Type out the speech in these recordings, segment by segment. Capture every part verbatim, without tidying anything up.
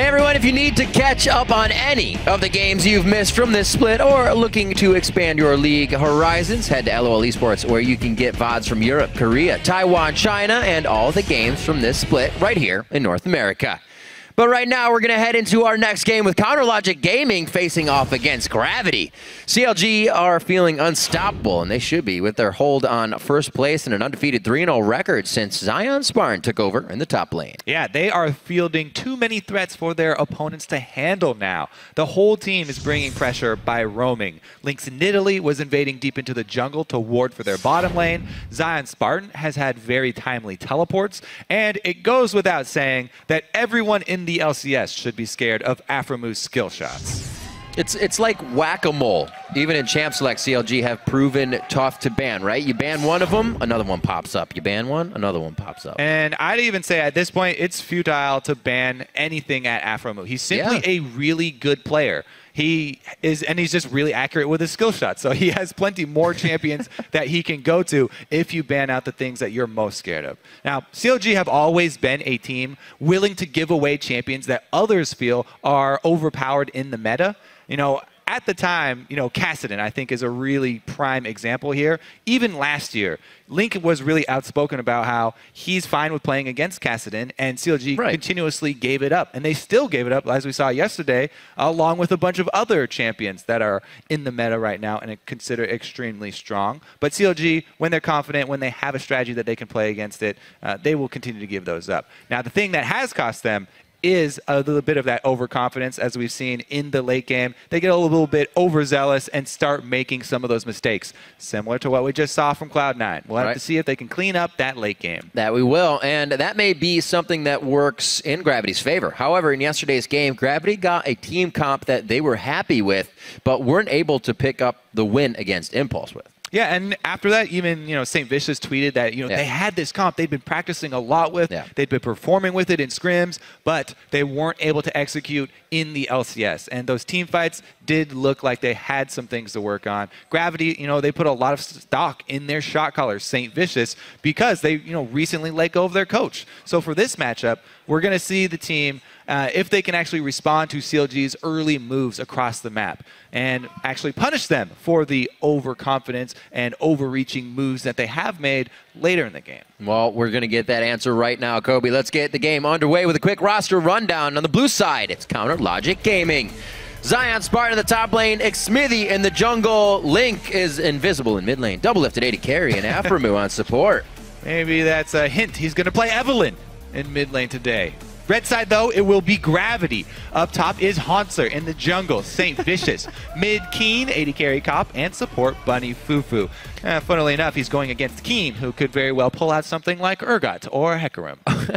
Hey everyone, if you need to catch up on any of the games you've missed from this split or looking to expand your league horizons, head to LOL Esports where you can get V O Ds from Europe, Korea, Taiwan, China, and all the games from this split right here in North America. But right now, we're going to head into our next game with CounterLogic Gaming facing off against Gravity. C L G are feeling unstoppable, and they should be, with their hold on first place and an undefeated three and oh record since Zion Spartan took over in the top lane. Yeah, they are fielding too many threats for their opponents to handle now. The whole team is bringing pressure by roaming. Lynx Nidalee was invading deep into the jungle to ward for their bottom lane. Zion Spartan has had very timely teleports, and it goes without saying that everyone in the L C S should be scared of Aphromu's skill shots. It's it's like whack-a-mole. Even in Champ Select, C L G have proven tough to ban, right? You ban one of them, another one pops up. You ban one, another one pops up. And I'd even say at this point, it's futile to ban anything at Aphromu. He's simply Yeah. a really good player. He is, and he's just really accurate with his skill shots. So he has plenty more champions that he can go to if you ban out the things that you're most scared of. Now, C L G have always been a team willing to give away champions that others feel are overpowered in the meta. You know, at the time, you know, Kassadin, I think, is a really prime example here. Even last year, Link was really outspoken about how he's fine with playing against Kassadin, and C L G Right. continuously gave it up. And they still gave it up, as we saw yesterday, along with a bunch of other champions that are in the meta right now and are considered extremely strong. But C L G, when they're confident, when they have a strategy that they can play against it, uh, they will continue to give those up. Now, the thing that has cost them is a little bit of that overconfidence, as we've seen in the late game. They get a little bit overzealous and start making some of those mistakes, similar to what we just saw from Cloud nine. We'll have Right. to see if they can clean up that late game. That we will, and that may be something that works in Gravity's favor. However, in yesterday's game, Gravity got a team comp that they were happy with, but weren't able to pick up the win against Impulse with. Yeah, and after that, even, you know, Saint Vicious tweeted that, you know, Yeah. they had this comp they'd been practicing a lot with. Yeah. They'd been performing with it in scrims, but they weren't able to execute in the L C S. And those team fights did look like they had some things to work on. Gravity, you know, they put a lot of stock in their shot callers, Saint Vicious, because they, you know, recently let go of their coach. So for this matchup, we're going to see the team, uh, if they can actually respond to C L G's early moves across the map and actually punish them for the overconfidence and overreaching moves that they have made later in the game. Well, we're going to get that answer right now, Kobe. Let's get the game underway with a quick roster rundown. On the blue side, it's CounterLogic Gaming. Zion Spartan in the top lane, Xmithie in the jungle, Link is invisible in mid lane, double lifted A D carry, and Aphromu on support. Maybe that's a hint. He's going to play Evelynn in mid lane today. Red side, though, it will be Gravity. Up top is Hauntzer in the jungle, Saint Vicious. Mid, Keen, A D carry Cop, and support Bunny Fufu. Uh, funnily enough, he's going against Keen, who could very well pull out something like Urgot or Hecarim.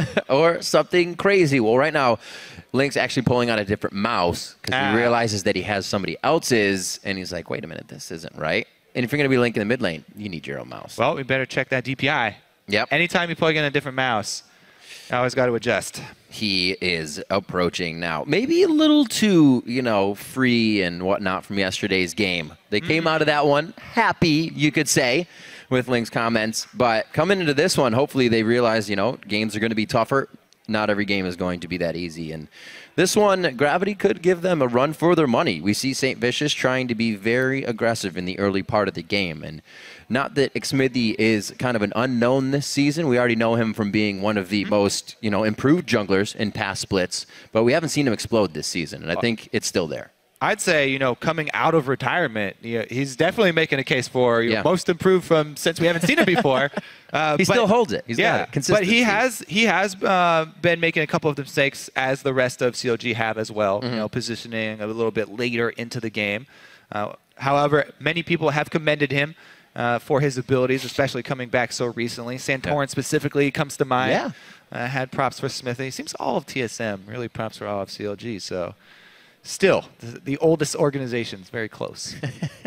Or something crazy. Well, right now, Link's actually pulling out a different mouse because Ah. he realizes that he has somebody else's, and he's like, wait a minute, this isn't right. And if you're going to be Link in the mid lane, you need your own mouse. Well, we better check that D P I. Yep. Anytime you plug in a different mouse, I always got to adjust. He is approaching now. Maybe a little too, you know, free and whatnot from yesterday's game. They came Mm. out of that one happy, you could say, with Link's comments. But coming into this one, hopefully they realize, you know, games are going to be tougher. Not every game is going to be that easy. And this one, Gravity could give them a run for their money. We see Saint Vicious trying to be very aggressive in the early part of the game. And not that Xmithie is kind of an unknown this season. We already know him from being one of the most, you know, improved junglers in past splits. But we haven't seen him explode this season. And I think it's still there. I'd say, you know, coming out of retirement, you know, he's definitely making a case for you know, Yeah. most improved from since we haven't seen it before. Uh, He but- still holds it. He's got yeah, it. but Consistency. he has he has uh, been making a couple of mistakes as the rest of C L G have as well. Mm-hmm. You know, positioning a little bit later into the game. Uh, however, many people have commended him uh, for his abilities, especially coming back so recently. Santorin Yeah. specifically comes to mind. Yeah. Uh, had props for Xmithie. Seems all of T S M really props for all of C L G. So. Still, the, the oldest organization is very close.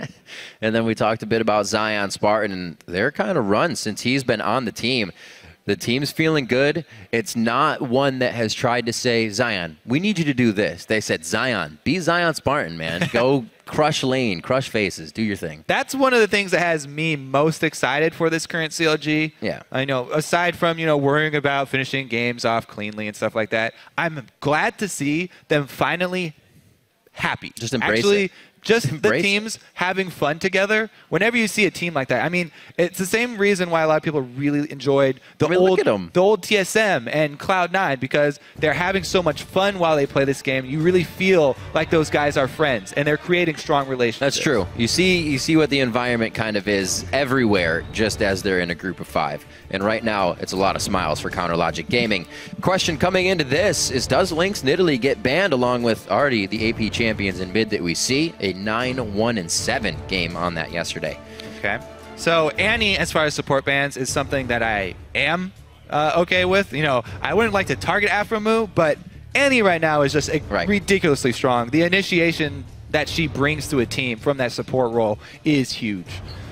And then we talked a bit about Zion Spartan and their kind of run since he's been on the team. The team's feeling good. It's not one that has tried to say, Zion, we need you to do this. They said, Zion, be Zion Spartan, man. Go crush lane, crush faces, do your thing. That's one of the things that has me most excited for this current C L G. Yeah. I know, aside from, you know, worrying about finishing games off cleanly and stuff like that, I'm glad to see them finally happy. Just embrace Actually, it. Just Just the embrace teams having fun together. Whenever you see a team like that, I mean, it's the same reason why a lot of people really enjoyed the I mean, look old, at 'em. the old T S M and Cloud nine, because they're having so much fun while they play this game. You really feel like those guys are friends and they're creating strong relationships. That's true. You see, you see what the environment kind of is everywhere, just as they're in a group of five. And right now, it's a lot of smiles for Counter Logic Gaming. Question coming into this is: does Lynx Nidalee get banned along with already the A P champions in mid that we see? A nine one and seven game on that yesterday. Okay. So Annie, as far as support bans, is something that I am uh, okay with. You know, I wouldn't like to target Aphromoo, but Annie right now is just uh, Right. ridiculously strong. The initiation that she brings to a team from that support role is huge.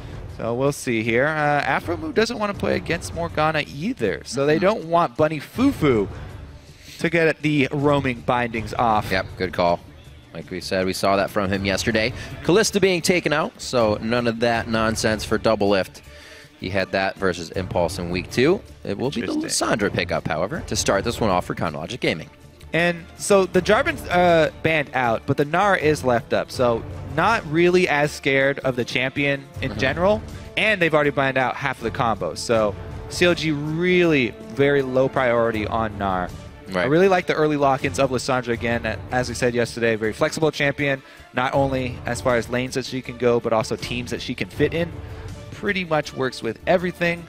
So we'll see here. Uh, Aphromoo doesn't want to play against Morgana either, so they don't want Bunny Fufu to get the roaming bindings off. Yep, good call. Like we said, we saw that from him yesterday. Kalista being taken out, so none of that nonsense for Double Lift. He had that versus Impulse in week two. It will be the Lissandra pickup, however, to start this one off for Counter Logic Gaming. And so the Jarvan's uh, banned out, but the Gnar is left up. So not really as scared of the champion in Mm-hmm. general. And they've already banned out half of the combos. So C L G really very low priority on Gnar. Right. I really like the early lock-ins of Lissandra again. As we said yesterday, very flexible champion. Not only as far as lanes that she can go, but also teams that she can fit in. Pretty much works with everything.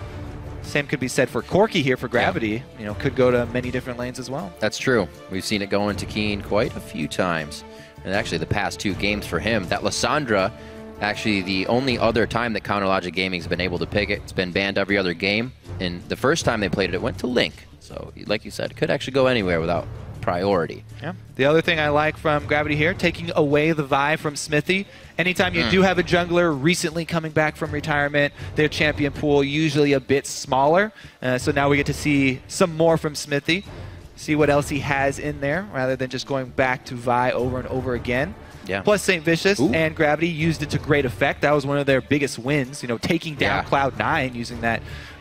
Same could be said for Corki here for Gravity. Yeah. You know, could go to many different lanes as well. That's true. We've seen it go into Keen quite a few times. And actually the past two games for him, that Lissandra, actually the only other time that Counter Logic Gaming's been able to pick it, it's been banned every other game. And the first time they played it, it went to Link. So like you said, it could actually go anywhere without priority. Yeah. The other thing I like from Gravity here, taking away the Vi from Smithy. Anytime you mm. do have a jungler recently coming back from retirement, their champion pool usually a bit smaller. Uh, so now we get to see some more from Smithy. See what else he has in there, rather than just going back to Vi over and over again. Yeah. Plus Saint Vicious Ooh. and Gravity used it to great effect. That was one of their biggest wins, you know, taking down Yeah. Cloud nine using that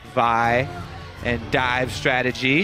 Vi and dive strategy.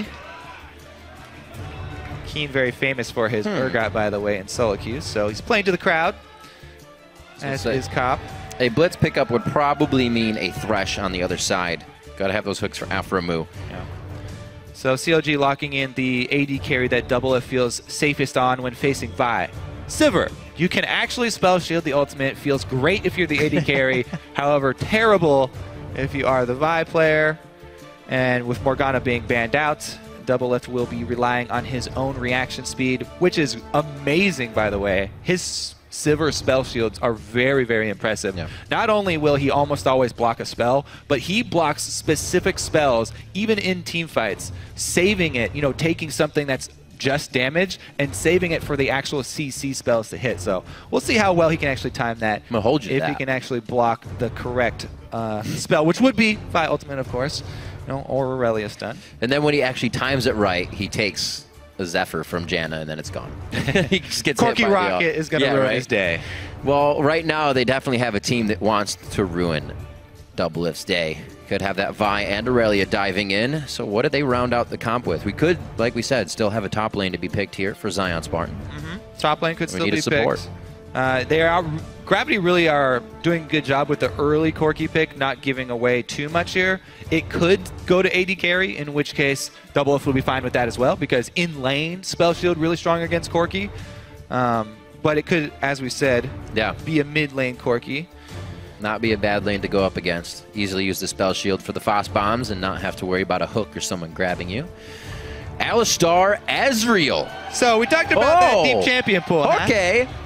Keen very famous for his hmm. Urgot, by the way, in solo queues. So he's playing to the crowd, so as is Cop. A Blitz pickup would probably mean a Thresh on the other side. Got to have those hooks for Aphromoo. Yeah. So C L G locking in the A D carry that Double F feels safest on when facing Vi. Sivir, you can actually spell shield the ultimate. Feels great if you're the A D carry. However, terrible if you are the Vi player. And with Morgana being banned out, Double Lift will be relying on his own reaction speed, which is amazing, by the way. His Sivir spell shields are very, very impressive. Yeah. Not only will he almost always block a spell, but he blocks specific spells, even in team fights, saving it, you know, taking something that's just damage and saving it for the actual C C spells to hit. So we'll see how well he can actually time that. I'm gonna hold you if that. he can actually block the correct uh, spell, which would be Vi Ultimate, of course. No, or Aurelius done. And then when he actually times it right, he takes a Zephyr from Janna, and then it's gone. He just gets Corki hit by Rocket the, is going to yeah, ruin right? his day. Well, right now they definitely have a team that wants to ruin Double Lift's day. Could have that Vi and Aurelia diving in. So what did they round out the comp with? We could, like we said, still have a top lane to be picked here for Zion Spartan. Mm-hmm. Top lane could we still need be a support. picked. Uh, they are Gravity really are doing a good job with the early Corki pick, not giving away too much here. It could go to A D carry, in which case Double F will be fine with that as well, because in lane, Spell Shield really strong against Corki. Um, but it could, as we said, yeah. be a mid lane Corki. Not be a bad lane to go up against. Easily use the Spell Shield for the fast bombs and not have to worry about a hook or someone grabbing you. Alistar Ezreal. So we talked about oh, that deep champion pool. Okay. Huh?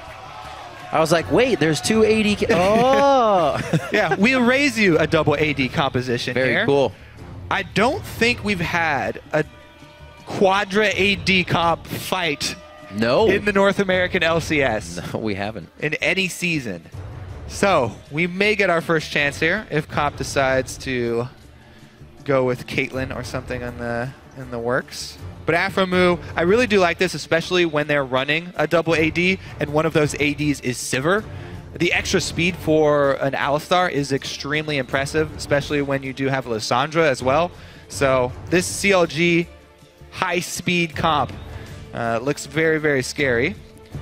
I was like, wait, there's two A D. Oh. Yeah, we'll raise you a double A D composition Very here. cool. I don't think we've had a quadra A D comp fight no. in the North American L C S. No, we haven't. In any season. So we may get our first chance here if Cop decides to go with Caitlyn or something in the in the works. But Aphromoo, I really do like this, especially when they're running a double A D, and one of those A Ds is Sivir. The extra speed for an Alistar is extremely impressive, especially when you do have Lissandra as well. So this C L G high-speed comp uh, looks very, very scary.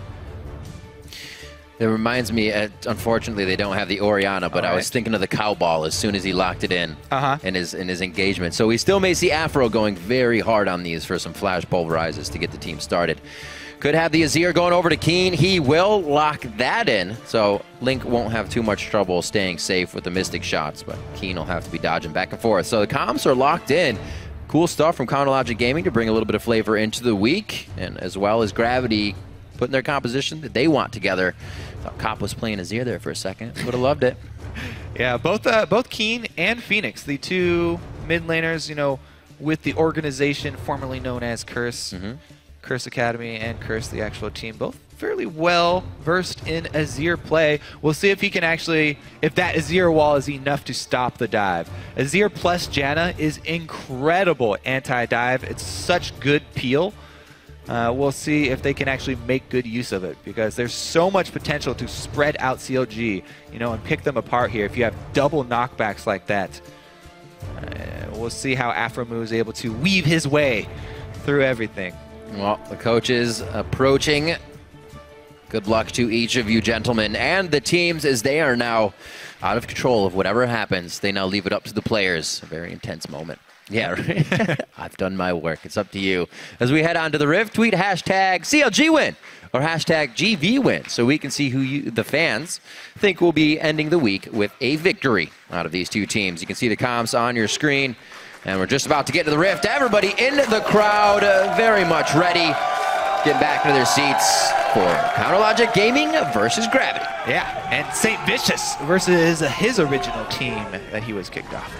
It reminds me, uh, unfortunately, they don't have the Orianna, but All I was right. thinking of the cow ball as soon as he locked it in Uh-huh. in his in his engagement. So we still may see Afro going very hard on these for some flash pulverizes to get the team started. Could have the Azir going over to Keen. He will lock that in, so Link won't have too much trouble staying safe with the Mystic shots, but Keen will have to be dodging back and forth. So the comps are locked in. Cool stuff from Counter Logic Gaming to bring a little bit of flavor into the week, and as well as Gravity putting their composition that they want together. Thought Cop was playing Azir there for a second. Would have loved it. Yeah, both uh, both Keen and Phoenix, the two mid laners, you know, with the organization formerly known as Curse, Mm-hmm. Curse Academy and Curse, the actual team, both fairly well versed in Azir play. We'll see if he can actually, if that Azir wall is enough to stop the dive. Azir plus Janna is incredible anti-dive. It's such good peel. Uh, we'll see if they can actually make good use of it, because there's so much potential to spread out C L G, you know, and pick them apart here. If you have double knockbacks like that, uh, we'll see how Aphromoo is able to weave his way through everything. Well, the coach is approaching. Good luck to each of you gentlemen and the teams, as they are now out of control of whatever happens. They now leave it up to the players. A very intense moment. Yeah, right. I've done my work. It's up to you. As we head on to the Rift, tweet hashtag C L G win or hashtag G V win, so we can see who you, the fans think will be ending the week with a victory out of these two teams. You can see the comms on your screen, and we're just about to get to the Rift. Everybody in the crowd, uh, very much ready, getting back into their seats for Counter Logic Gaming versus Gravity. Yeah, and Saint Vicious versus his original team that he was kicked off.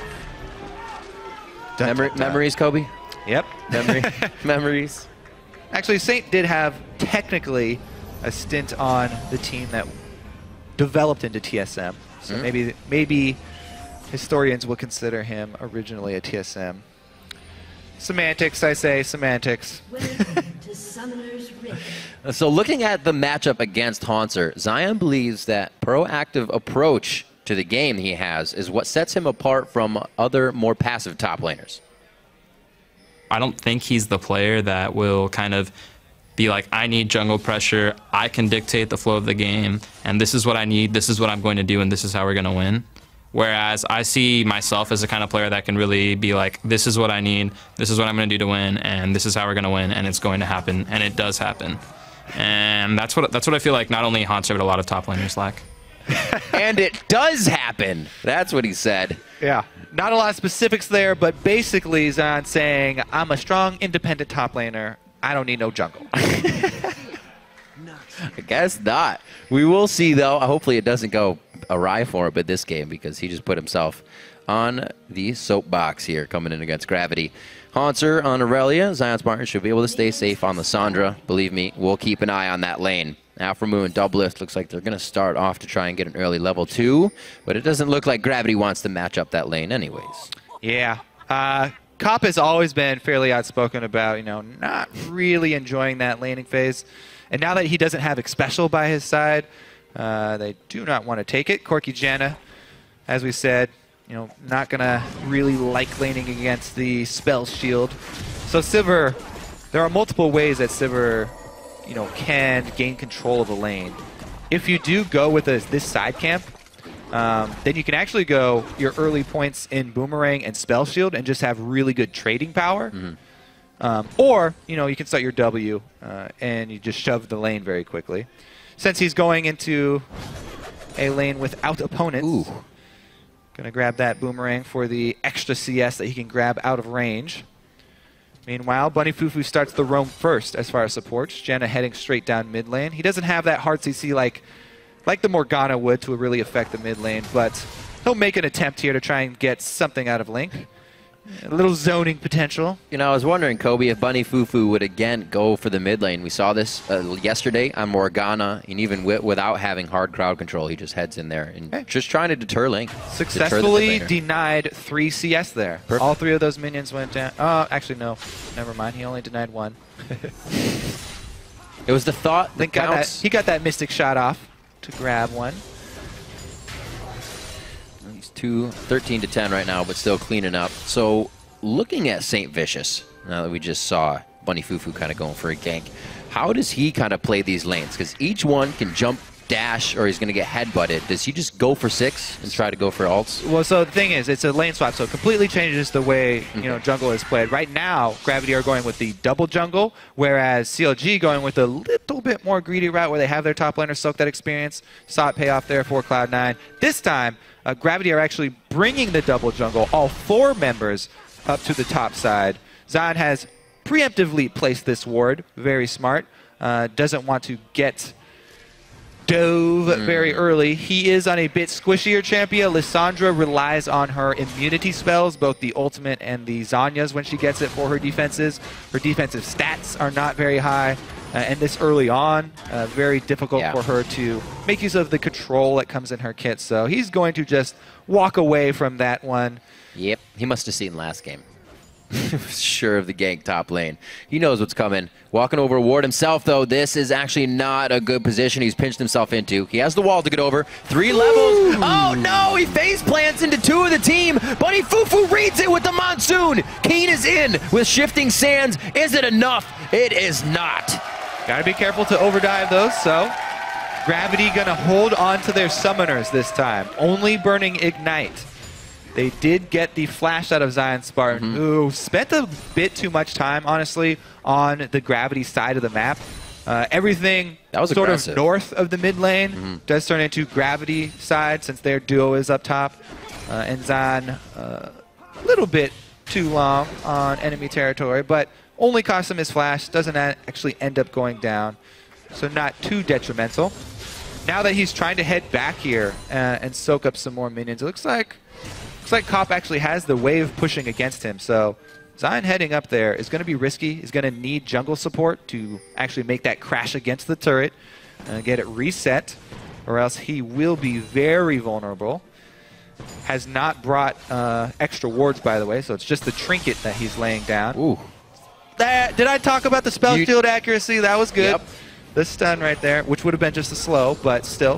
Dun, Memor dun, dun. memories, Kobe? Yep. Memory memories. Actually, Saint did have technically a stint on the team that developed into T S M. So Mm. maybe maybe historians will consider him originally a T S M. Semantics, I say, semantics. Welcome to Summoner's Rift. So looking at the matchup against Haunter, Zion believes that proactive approach to the game he has is what sets him apart from other more passive top laners. I don't think he's the player that will kind of be like, I need jungle pressure, I can dictate the flow of the game, and this is what I need, this is what I'm going to do, and this is how we're going to win. Whereas I see myself as the kind of player that can really be like, this is what I need, this is what I'm going to do to win, and this is how we're going to win, and it's going to happen, and it does happen. And that's what that's what I feel like not only Haunter, but a lot of top laners lack. And it does happen. That's what he said. Yeah. Not a lot of specifics there, but basically Zion saying, I'm a strong, independent top laner. I don't need no jungle. I guess not. We will see, though. Hopefully it doesn't go awry for him in this game, because he just put himself on the soapbox here coming in against Gravity. Haunter on Aurelia. Zion Spartan should be able to stay safe on the Sandra. Believe me, we'll keep an eye on that lane. Aphromoo and Doublelift looks like they're going to start off to try and get an early level two, but it doesn't look like Gravity wants to match up that lane anyways. Yeah. Uh, Cop has always been fairly outspoken about, you know, not really enjoying that laning phase. And now that he doesn't have Xpecial by his side, uh, they do not want to take it. Corki Janna, as we said, you know, not going to really like laning against the spell shield. So Sivir, there are multiple ways that Sivir, you know, can gain control of the lane. If you do go with a, this side camp, um, then you can actually go your early points in Boomerang and Spell Shield and just have really good trading power. Mm-hmm. um, or, you know, you can start your W uh, and you just shove the lane very quickly. Since he's going into a lane without opponents, Ooh. Gonna grab that Boomerang for the extra C S that he can grab out of range. Meanwhile, Bunny Fufu starts the roam first as far as supports. Janna heading straight down mid lane. He doesn't have that hard C C like, like the Morgana would to really affect the mid lane, but he'll make an attempt here to try and get something out of Link. A little zoning potential. You know, I was wondering, Kobe, if Bunny Fufu would again go for the mid lane. We saw this uh, yesterday on Morgana, and even wi without having hard crowd control, he just heads in there and hey. just trying to deter Link. Successfully deter the denied three C S there. Perfect. All three of those minions went down. Oh, actually, no. Never mind. He only denied one. It was the thought that Link got that, counts. he got that Mystic shot off to grab one. He's two, thirteen to ten right now, but still cleaning up. So looking at Saint Vicious, now that we just saw Bunny Fufu kind of going for a gank, how does he kind of play these lanes? Because each one can jump, dash, or he's going to get headbutted. Does he just go for six and try to go for ults? Well, so the thing is, it's a lane swap, so it completely changes the way you know jungle is played. Right now, Gravity are going with the double jungle, whereas C L G going with a little bit more greedy route where they have their top laner soak that experience. Saw it pay off there for Cloud nine. This time, uh, Gravity are actually bringing the double jungle, all four members, up to the top side. Zion has preemptively placed this ward, very smart. Uh, doesn't want to get dove mm. very early. He is on a bit squishier champion. Lissandra relies on her immunity spells, both the ultimate and the Zanya's when she gets it for her defenses. Her defensive stats are not very high. Uh, and this early on, uh, very difficult yeah. for her to make use of the control that comes in her kit. So he's going to just walk away from that one. Yep, he must have seen last game. Sure of the gank top lane. He knows what's coming. Walking over ward himself, though. This is actually not a good position he's pinched himself into. He has the wall to get over. Three levels. Oh, no! He face plants into two of the team. Bunny Fufu reads it with the Monsoon. Keen is in with Shifting Sands. Is it enough? It is not. Gotta be careful to overdive those, so Gravity gonna hold on to their summoners this time. Only burning Ignite. They did get the flash out of Zion Spartan, mm-hmm. who spent a bit too much time, honestly, on the Gravity side of the map. Uh, everything that was sort aggressive. of north of the mid lane mm-hmm. does turn into Gravity side since their duo is up top. Uh, and Zion a uh, little bit too long on enemy territory, but only cost him his flash, doesn't actually end up going down. So not too detrimental. Now that he's trying to head back here uh, and soak up some more minions, it looks like Looks like Cop actually has the wave pushing against him, so Zion heading up there is going to be risky. He's going to need jungle support to actually make that crash against the turret and get it reset, or else he will be very vulnerable. Has not brought uh, extra wards, by the way, so it's just the trinket that he's laying down. Ooh. That, did I talk about the spell You, shield accuracy? That was good. Yep. The stun right there, which would have been just a slow, but still.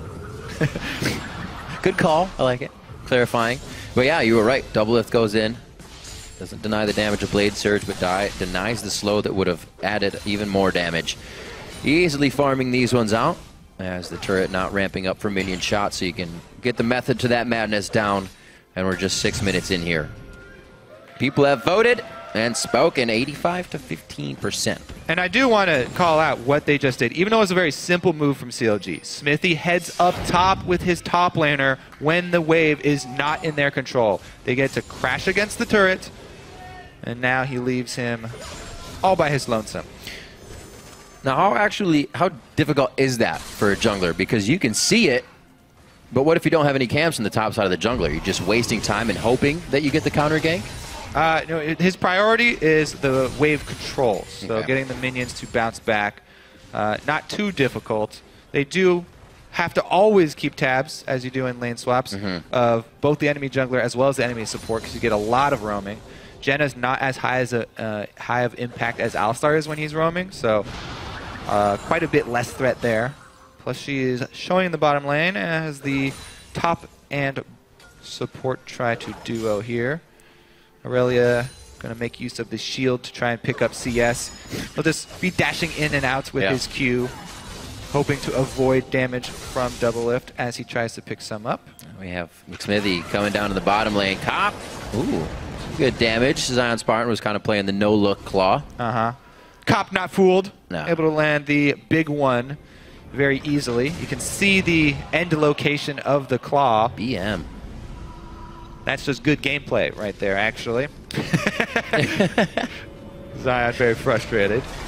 Good call. I like it. Clarifying. But yeah, you were right. Double lift goes in. Doesn't deny the damage of Blade Surge, but die, denies the slow that would have added even more damage. Easily farming these ones out as the turret not ramping up for minion shots, so you can get the method to that madness down. And we're just six minutes in here. People have voted and spoken eighty-five to fifteen percent. And I do want to call out what they just did. Even though it was a very simple move from C L G, Smithy heads up top with his top laner when the wave is not in their control. They get to crash against the turret, and now he leaves him all by his lonesome. Now, how actually, how difficult is that for a jungler? Because you can see it, but what if you don't have any camps on the top side of the jungler? You're just wasting time and hoping that you get the counter gank? Uh, no, his priority is the wave control, so okay. getting the minions to bounce back. Uh, not too difficult. They do have to always keep tabs, as you do in lane swaps, mm-hmm. of both the enemy jungler as well as the enemy support, because you get a lot of roaming. Jenna's not as high as a uh, high of impact as Alistar is when he's roaming, so uh, quite a bit less threat there. Plus, she is showing the bottom lane as the top and support try to duo here. Aurelia going to make use of the shield to try and pick up C S. He'll just be dashing in and out with yeah. his Q, hoping to avoid damage from double lift as he tries to pick some up. We have McSmithy coming down to the bottom lane. Cop. Ooh, good damage. Zion Spartan was kind of playing the no-look claw. Uh-huh. Cop not fooled. No. Able to land the big one very easily. You can see the end location of the claw. B M. That's just good gameplay right there, actually. Zion very frustrated.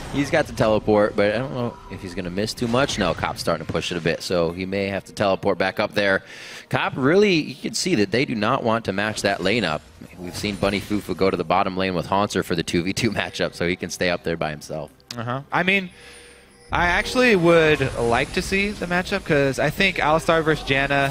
He's got to teleport, but I don't know if he's going to miss too much. No, Cop's starting to push it a bit, so he may have to teleport back up there. Cop really, you can see that they do not want to match that lane up. We've seen Bunny Fufu go to the bottom lane with Haunter for the two v two matchup, so he can stay up there by himself. Uh-huh. I mean, I actually would like to see the matchup because I think Alistar versus Janna.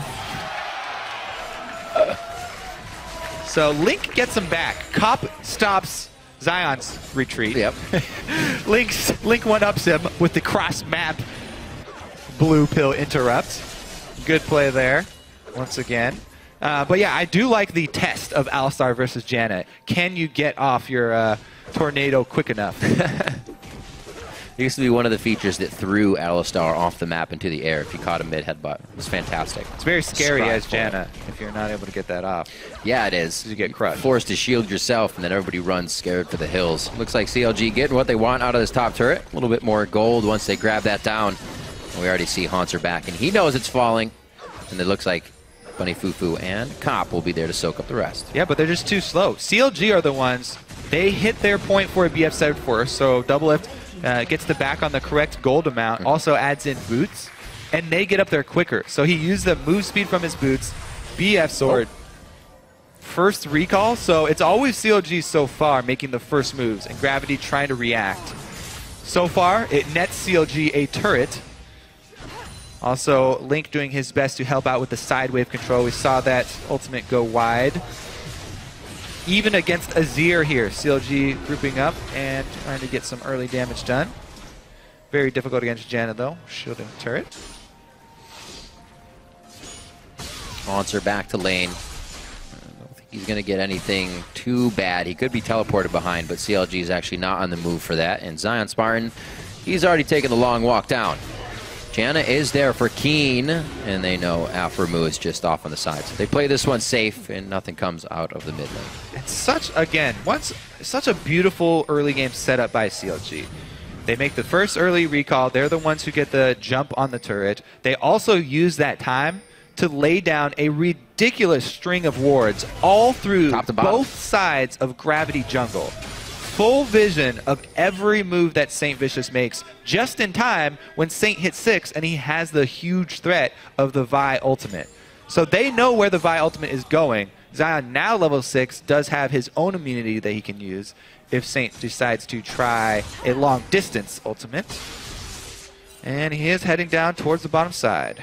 So Link gets him back. Cop stops Zion's retreat. Yep. Link's, Link one-ups him with the cross-map blue pill interrupt. Good play there, once again. Uh, but yeah, I do like the test of Alistar versus Janna. Can you get off your uh, tornado quick enough? It used to be one of the features that threw Alistar off the map into the air if you caught a mid headbutt. It was fantastic. It's very scary Strive as for Janna it. if you're not able to get that off. Yeah, it is. You get crushed. Forced to shield yourself, and then everybody runs scared for the hills. Looks like C L G getting what they want out of this top turret. A little bit more gold once they grab that down. And we already see Haunter back, and he knows it's falling. And it looks like Bunny Fufu and Cop will be there to soak up the rest. Yeah, but they're just too slow. C L G are the ones, they hit their point for a B F seven first, so Doublelift uh, gets the back on the correct gold amount, Mm-hmm. also adds in boots, and they get up there quicker. So he used the move speed from his boots, B F sword, first recall, so it's always C L G so far making the first moves, and Gravity trying to react. So far, it nets C L G a turret. Also, Link doing his best to help out with the side wave control. We saw that ultimate go wide. Even against Azir here, C L G grouping up and trying to get some early damage done. Very difficult against Janna though, shielding the turret. Haunter back to lane. I don't think he's going to get anything too bad. He could be teleported behind, but C L G is actually not on the move for that. And Zion Spartan, he's already taken the long walk down. Janna is there for Keen, and they know Aphromoo is just off on the side. So they play this one safe, and nothing comes out of the mid lane. It's such, again, once such a beautiful early game setup by C L G. They make the first early recall. They're the ones who get the jump on the turret. They also use that time to lay down a ridiculous string of wards all through Top to bottom. both sides of Gravity Jungle. Full vision of every move that Saint Vicious makes just in time when Saint hits six and he has the huge threat of the Vi ultimate. So they know where the Vi ultimate is going. Zion, now level six, does have his own immunity that he can use if Saint decides to try a long distance ultimate. And he is heading down towards the bottom side.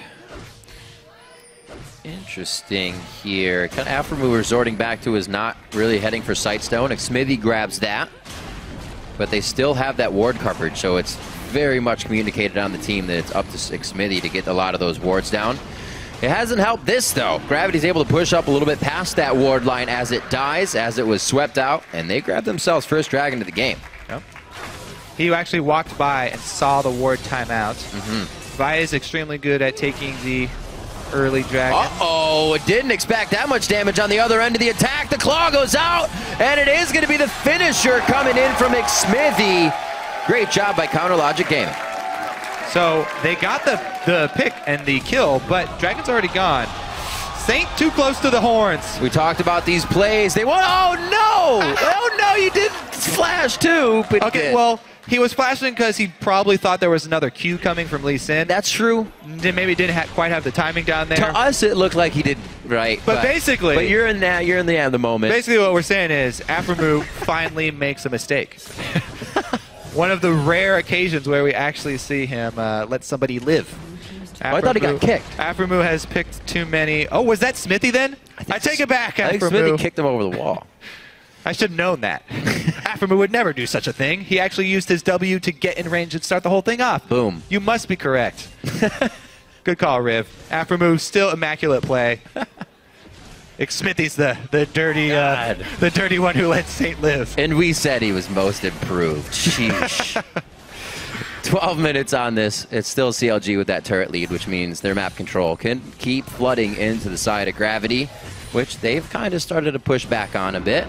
Interesting here. Kind of Aphromoo resorting back to his not really heading for Sightstone. Xmithie grabs that, but they still have that ward coverage, so it's very much communicated on the team that it's up to Xmithie to get a lot of those wards down. It hasn't helped this, though. Gravity's able to push up a little bit past that ward line as it dies, as it was swept out, and they grab themselves first dragon of the game. Yep. He actually walked by and saw the ward timeout. Mm-hmm. Vi is extremely good at taking the early dragon. Uh-oh, didn't expect that much damage on the other end of the attack. The claw goes out, and it is going to be the finisher coming in from Xmithie. Great job by Counter Logic Gaming. So they got the, the pick and the kill, but Dragon's already gone. Saint too close to the horns. We talked about these plays. They want, oh no! Oh no, you did flash too. But Okay, did. well, he was flashing because he probably thought there was another Q coming from Lee Sin. That's true. Then maybe didn't ha quite have the timing down there. To us, it looked like he did right. But basically- but you're in that. You're in the, the moment. Basically what we're saying is Aphromoo finally makes a mistake. One of the rare occasions where we actually see him uh, let somebody live. Oh, I thought he got kicked. Aphromoo has picked too many. Oh, was that Xmithie then? I, I take it back, I think Aphromoo. Xmithie kicked him over the wall. I should have known that. Aphromoo would never do such a thing. He actually used his W to get in range and start the whole thing off. Boom. You must be correct. Good call, Riv. Aphromoo, still immaculate play. Xmithie's the the dirty uh, God. the dirty one who let Saint live. And we said he was most improved. Sheesh. twelve minutes on this. It's still C L G with that turret lead, which means their map control can keep flooding into the side of Gravity, which they've kind of started to push back on a bit.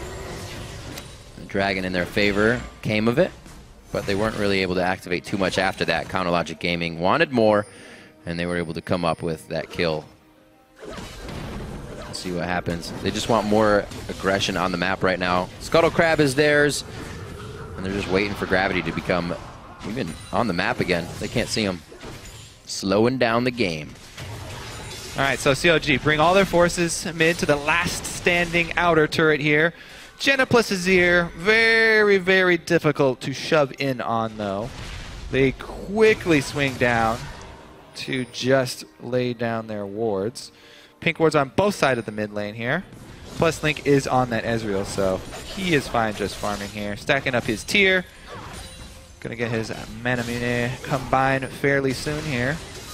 The Dragon in their favor came of it, but they weren't really able to activate too much after that. Counter Logic Gaming wanted more, and they were able to come up with that kill. Let's see what happens. They just want more aggression on the map right now. Scuttle Crab is theirs. and they're just waiting for Gravity to become even on the map again. They can't see him. Slowing down the game. All right, so C L G bring all their forces mid to the last standing outer turret here. Janna plus Azir, very, very difficult to shove in on, though. They quickly swing down to just lay down their wards. Pink wards on both sides of the mid lane here. Plus Link is on that Ezreal, so he is fine just farming here. Stacking up his tier. Gonna get his Manamune combined fairly soon here.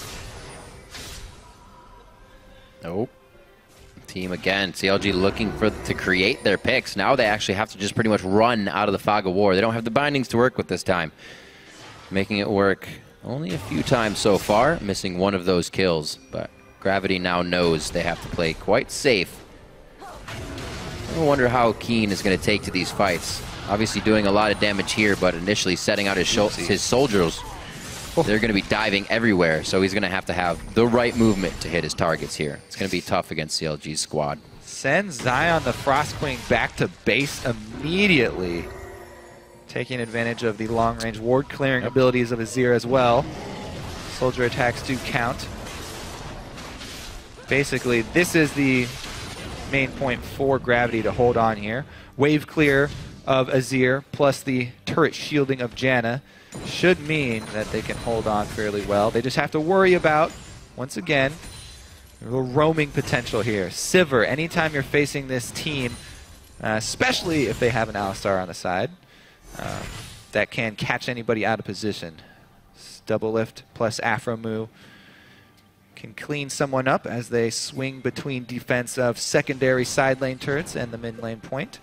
Nope. Team again, C L G looking for to create their picks. Now they actually have to just pretty much run out of the fog of war. They don't have the bindings to work with this time. Making it work only a few times so far, missing one of those kills. But Gravity now knows they have to play quite safe. I wonder how Keen is going to take to these fights. Obviously doing a lot of damage here, but initially setting out his, his soldiers. They're going to be diving everywhere, so he's going to have to have the right movement to hit his targets here. It's going to be tough against C L G's squad. Send Zion the Frost Queen back to base immediately. Taking advantage of the long-range ward clearing yep. abilities of Azir as well. Soldier attacks do count. Basically, this is the main point for Gravity to hold on here. Wave clear of Azir plus the turret shielding of Janna should mean that they can hold on fairly well. They just have to worry about, once again, a little roaming potential here. Sivir, anytime you're facing this team, uh, especially if they have an Alistar on the side, uh, that can catch anybody out of position. Double lift plus Aphromoo can clean someone up as they swing between defense of secondary side lane turrets and the mid lane point.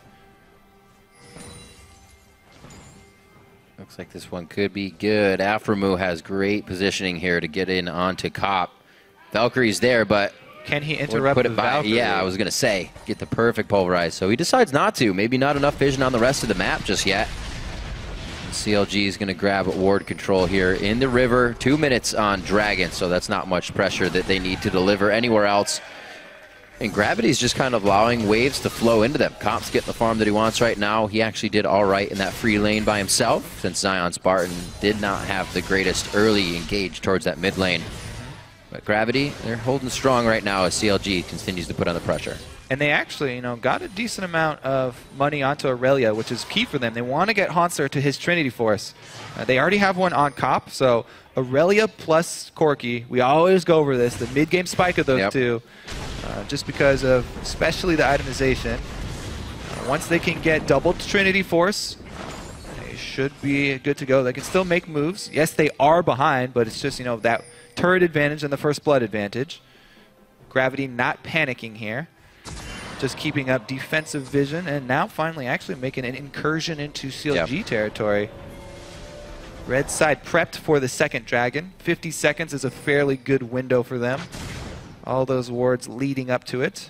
Looks like this one could be good. Aphromoo has great positioning here to get in onto Cop. Valkyrie's there, but can he interrupt put the it by? Valkyrie? Yeah, I was going to say, get the perfect pulverize. So he decides not to. Maybe not enough vision on the rest of the map just yet. C L G is going to grab ward control here in the river. Two minutes on Dragon, so that's not much pressure that they need to deliver anywhere else. And Gravity's just kind of allowing waves to flow into them. Comp's getting the farm that he wants right now. He actually did all right in that free lane by himself, since Zion Spartan did not have the greatest early engage towards that mid lane. But Gravity, they're holding strong right now as C L G continues to put on the pressure. And they actually, you know, got a decent amount of money onto Aurelia, which is key for them. They want to get Hauntzer to his Trinity Force. Uh, they already have one on Cop, so Aurelia plus Corki. We always go over this, the mid-game spike of those yep. two, uh, just because of especially the itemization. Uh, once they can get double Trinity Force, they should be good to go. They can still make moves. Yes, they are behind, but it's just, you know, that turret advantage and the first blood advantage. Gravity not panicking here. Just keeping up defensive vision, and now finally actually making an incursion into C L G yep. territory. Red side prepped for the second dragon. fifty seconds is a fairly good window for them. All those wards leading up to it.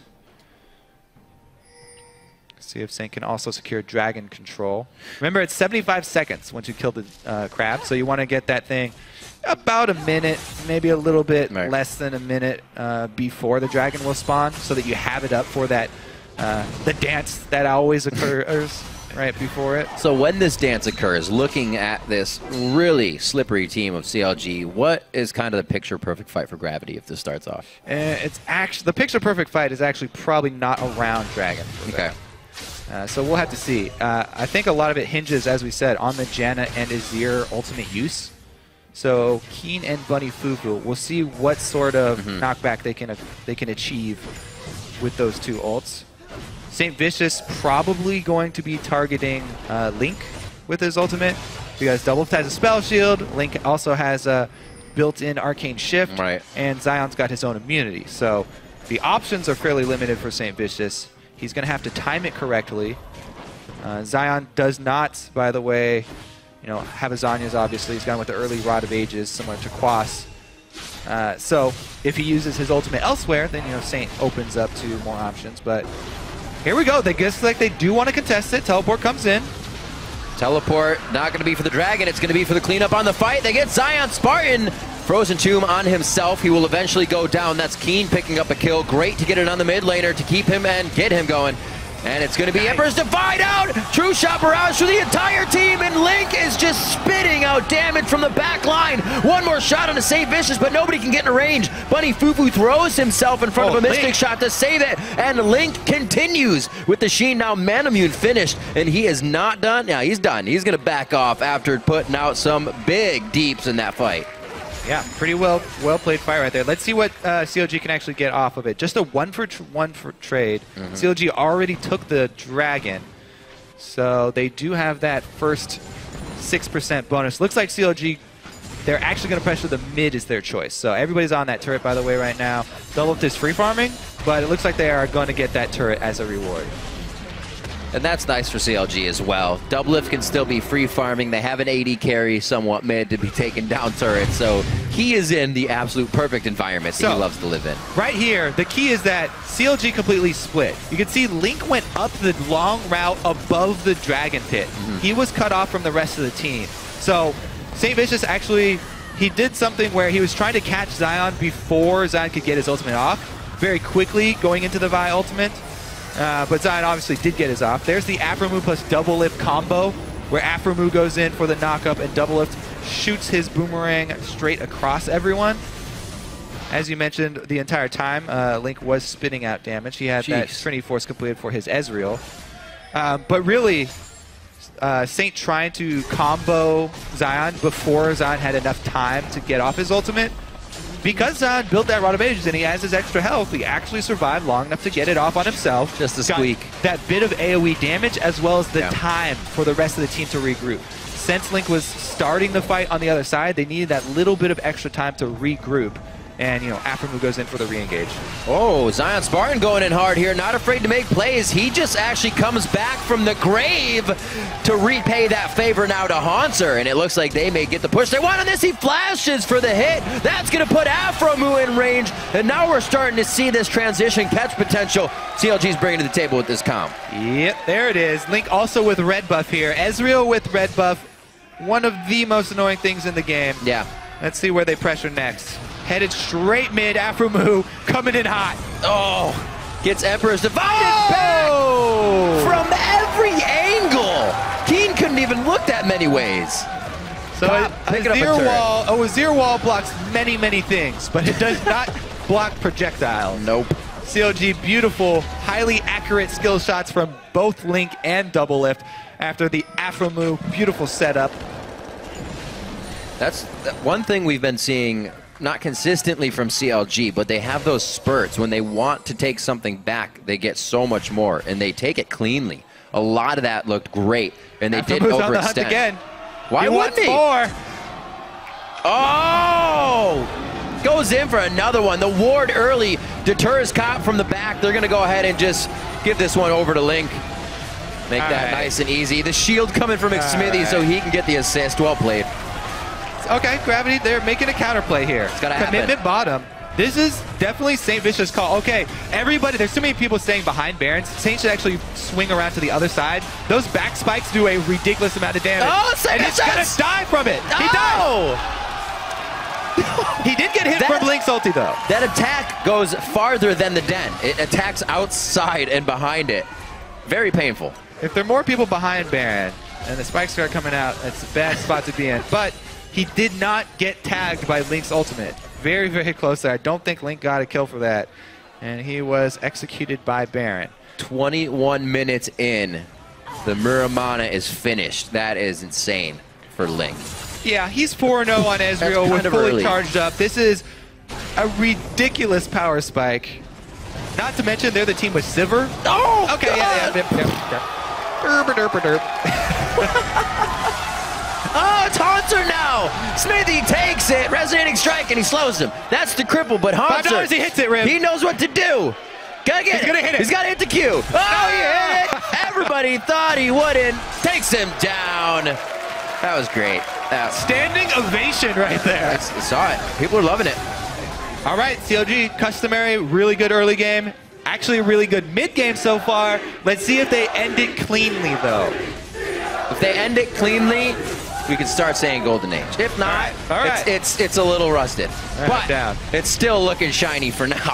See if Saint can also secure dragon control. Remember, it's seventy-five seconds once you kill the uh, crab, so you want to get that thing about a minute, maybe a little bit right. less than a minute uh, before the dragon will spawn, so that you have it up for that uh, the dance that always occurs right before it. So when this dance occurs, looking at this really slippery team of C L G, what is kind of the picture-perfect fight for Gravity if this starts off? Uh, it's actually the picture-perfect fight is actually probably not around dragon. Okay. Uh, so we'll have to see. Uh, I think a lot of it hinges, as we said, on the Janna and Azir ultimate use. So Keen and Bunny Fufu, we'll see what sort of mm-hmm. knockback they can uh, they can achieve with those two ults. Saint Vicious probably going to be targeting uh, Link with his ultimate, because Double has a spell shield. Link also has a built-in arcane shift, right. and Zion's got his own immunity. So the options are fairly limited for Saint Vicious. He's going to have to time it correctly. Uh, Zion does not, by the way, you know, have a Zanya's, obviously. He's gone with the early Rod of Ages, similar to Quas. Uh, so if he uses his ultimate elsewhere, then, you know, Saint opens up to more options. But here we go. They guess like they do want to contest it. Teleport comes in. Teleport not going to be for the Dragon. It's going to be for the cleanup on the fight. They get Zion Spartan. Frozen Tomb on himself. He will eventually go down. That's Keen picking up a kill. Great to get it on the mid laner to keep him and get him going. And it's going to be Emperor's Divide out! True shot barrage for the entire team, and Link is just spitting out damage from the back line. One more shot on a Saint Vicious, but nobody can get in range. Bunny Fufu throws himself in front oh, of a Mystic Link. shot to save it, and Link continues with the Sheen now Manamune finished, and he is not done. Yeah, he's done. He's going to back off after putting out some big deeps in that fight. Yeah, pretty well well played fight right there. Let's see what uh, C L G can actually get off of it. Just a one for tr one for trade. Mm-hmm. C L G already took the dragon, so they do have that first six percent bonus. Looks like C L G, they're actually going to pressure the mid is their choice. So everybody's on that turret, by the way, right now. Doublelift is free farming, but it looks like they are going to get that turret as a reward. And that's nice for C L G as well. Doublelift can still be free farming. They have an A D carry somewhat mid to be taking down turrets, so he is in the absolute perfect environment that so, he loves to live in. Right here, the key is that C L G completely split. You can see Link went up the long route above the Dragon Pit. Mm-hmm. He was cut off from the rest of the team. So Saint Vicious actually, he did something where he was trying to catch Zion before Zion could get his ultimate off, very quickly going into the Vi ultimate. Uh, but Zion obviously did get his off. There's the Aphromoo plus Doublelift combo, where Aphromoo goes in for the knockup and Doublelift shoots his boomerang straight across everyone. As you mentioned, the entire time, uh, Link was spitting out damage. He had Jeez. that Trinity Force completed for his Ezreal. Um, but really, uh, Saint trying to combo Zion before Zion had enough time to get off his ultimate. Because Zion built that Rod of Ages and he has his extra health, he actually survived long enough to get it off on himself. Just a squeak. Got that bit of AoE damage as well as the yeah. time for the rest of the team to regroup. Since Link was starting the fight on the other side, they needed that little bit of extra time to regroup. And, you know, Aphromoo goes in for the re-engage. Oh, Zion Spartan going in hard here, not afraid to make plays. He just actually comes back from the grave to repay that favor now to Hauntzer, and it looks like they may get the push they want on this. He flashes for the hit. That's going to put Aphromoo in range, and now we're starting to see this transition catch potential C L G's bringing to the table with this comp. Yep, there it is. Link also with red buff here. Ezreal with red buff, one of the most annoying things in the game. Yeah. Let's see where they pressure next. Headed straight mid, Aphromoo coming in hot. Oh, gets Emperor's Divided oh! back from every angle. Keen couldn't even look that many ways. So a, a Azir wall, oh, Azir wall blocks many, many things, but it does not block projectiles. Nope. C L G, beautiful, highly accurate skill shots from both Link and Doublelift after the Aphromoo, beautiful setup. That's one thing we've been seeing, not consistently from C L G, but they have those spurts. When they want to take something back, they get so much more, and they take it cleanly. A lot of that looked great, and they Aphromoo did on the overextend. hunt again. Why he wouldn't he? More. Oh! Goes in for another one. The ward early deters Cop from the back. They're going to go ahead and just give this one over to Link. Make All that right. nice and easy. The shield coming from McSmithy right. so he can get the assist. Well played. Okay, Gravity, they're making a counterplay here. It's gotta Commitment happen. bottom. This is definitely Saint Vicious call. Okay, everybody, there's too many people staying behind Barons. Saint should actually swing around to the other side. Those back spikes do a ridiculous amount of damage. Oh, Saint and he's gonna die from it. Oh. He died. He did get hit that, from Link's ulti though. That attack goes farther than the den. It attacks outside and behind it. Very painful. If there are more people behind Baron and the spikes start coming out, it's a bad spot to be in. But he did not get tagged by Link's ultimate. Very, very close there. I don't think Link got a kill for that. And he was executed by Baron. twenty-one minutes in, the Muramana is finished. That is insane for Link. Yeah, he's four and oh on Ezreal with fully early. charged up. This is a ridiculous power spike. Not to mention they're the team with Sivir. Oh, okay, God. yeah, yeah, yeah, yeah, yeah. Derp, derp, derp. Oh, it's Hauntzer now! Smithy takes it, resonating strike, and he slows him. That's the cripple, but Hauntzer, he hits it, Rim. He knows what to do. Gotta get He's it. gonna hit it. He's gotta hit the Q. Oh, he hit it! Everybody thought he wouldn't. Takes him down. That was great. That was... Standing ovation right there. I saw it. People are loving it. All right, C L G, customary, really good early game. Actually, a really good mid game so far. Let's see if they end it cleanly, though. If they end it cleanly, we can start saying Golden Age. If not, all right. All right. It's, it's it's a little rusted. Right, but down. It's still looking shiny for now.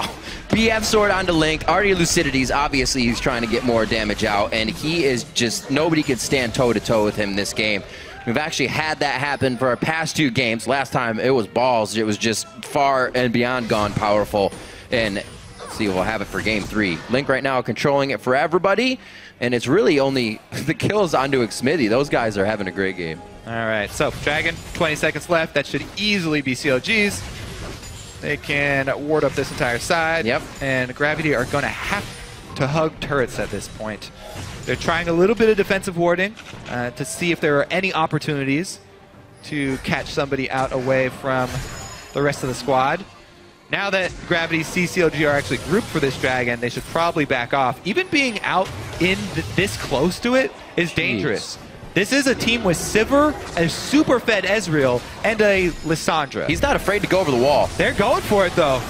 B F sword onto Link. Already Lucidity's, obviously he's trying to get more damage out, and he is just, nobody could stand toe-to-toe with him this game. We've actually had that happen for our past two games. Last time it was balls. It was just far and beyond gone powerful. And let's see, we'll have it for game three. Link right now controlling it for everybody, and it's really only the kills onto Xmithie. Those guys are having a great game. All right, so Dragon, twenty seconds left. That should easily be C L G's. They can ward up this entire side. Yep. And Gravity are going to have to hug turrets at this point. They're trying a little bit of defensive warding uh, to see if there are any opportunities to catch somebody out away from the rest of the squad. Now that Gravity C C L G are actually grouped for this Dragon, they should probably back off. Even being out in th this close to it is dangerous. Jeez. This is a team with Sivir, a super fed Ezreal, and a Lissandra. He's not afraid to go over the wall. They're going for it, though.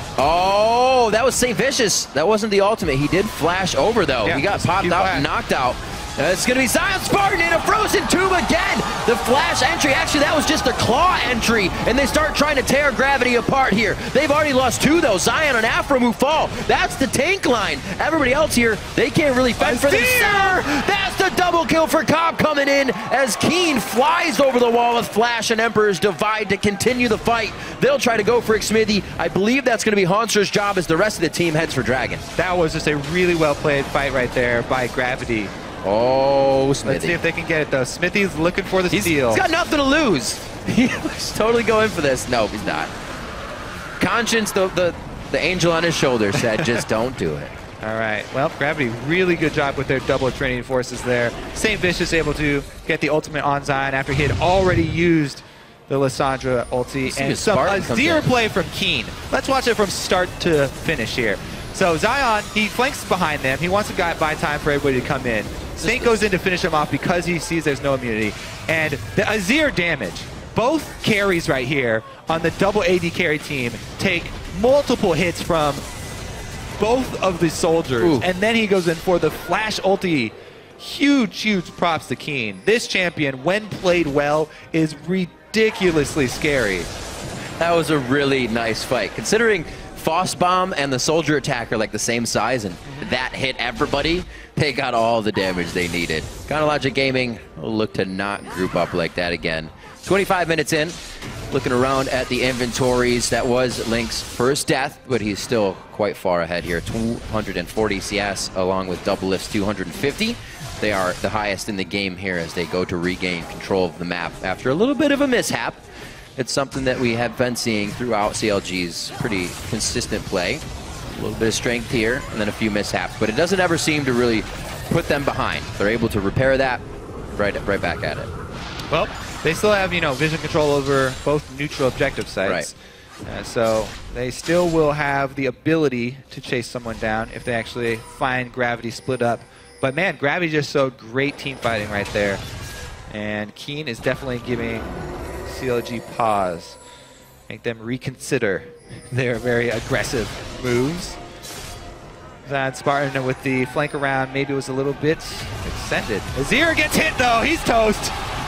Oh, that was Saint Vicious. That wasn't the ultimate. He did flash over, though. Yeah, he got popped cute out flash. and knocked out. Uh, it's going to be Zion Spartan in a frozen tube again. The flash entry, actually, that was just a claw entry, and they start trying to tear Gravity apart here. They've already lost two, though. Zion and Afro who fall. That's the tank line. Everybody else here, they can't really fend for themselves. That's the double kill for Cobb coming in as Keen flies over the wall with Flash and Emperor's Divide to continue the fight. They'll try to go for Xmithie. I believe that's going to be Haunster's job as the rest of the team heads for Dragon. That was just a really well-played fight right there by Gravity. Oh, Smithy. Let's see if they can get it, though. Smithy's looking for the He's, steal. he's got nothing to lose. He's totally going for this. No, he's not. Conscience, the, the, the angel on his shoulder, said, just don't do it. All right. Well, Gravity, really good job with their double training forces there. Saint Vicious able to get the ultimate on Zion after he had already used the Lissandra ulti. And some Azir play from Keen. Let's watch it from start to finish here. So Zion, he flanks behind them. He wants to buy time for everybody to come in. Saint goes in to finish him off because he sees there's no immunity. And the Azir damage, both carries right here on the double A D carry team take multiple hits from both of the soldiers. Ooh. And then he goes in for the flash ulti. Huge, huge props to Keen. This champion, when played well, is ridiculously scary. That was a really nice fight. Considering Frostbomb and the soldier attack are like the same size, and that hit everybody, they got all the damage they needed. Chronologic Gaming will look to not group up like that again. twenty-five minutes in, looking around at the inventories. That was Link's first death, but he's still quite far ahead here. two hundred forty C S along with Doublelift's two hundred fifty. They are the highest in the game here as they go to regain control of the map after a little bit of a mishap. It's something that we have been seeing throughout C L G's pretty consistent play. A little bit of strength here, and then a few mishaps, but it doesn't ever seem to really put them behind. They're able to repair that, right, right back at it. Well, they still have, you know, vision control over both neutral objective sites. Right. Uh, so they still will have the ability to chase someone down if they actually find Gravity split up. But man, Gravity just showed great team fighting right there. And Keen is definitely giving C L G pause. Make them reconsider their very aggressive moves. That Spartan with the flank around maybe was a little bit extended. Azir gets hit though, he's toast.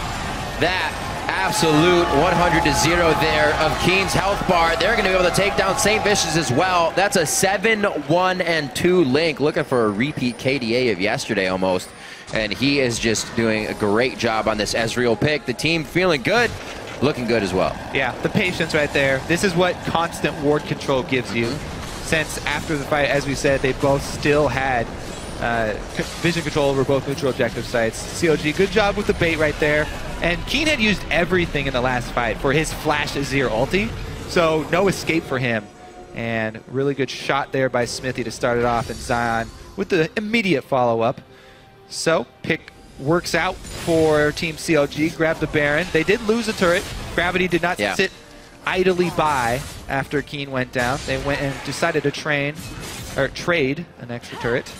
That absolute one hundred to zero there of Keen's health bar. They're going to be able to take down Saint Vicious as well. That's a seven one and two Link, looking for a repeat K D A of yesterday almost. And he is just doing a great job on this Ezreal pick. The team feeling good, looking good as well. Yeah, the patience right there. This is what constant ward control gives you. Since after the fight, as we said, they both still had uh, vision control over both neutral objective sites. C L G, good job with the bait right there. And Keen had used everything in the last fight for his Flash Azir ulti, so no escape for him. And really good shot there by Xmithie to start it off, and Zion with the immediate follow-up. So, pick works out for Team C L G, grab the Baron. They did lose a turret. Gravity did not yeah. sit idly by after Keen went down. They went and decided to train, or trade an extra turret.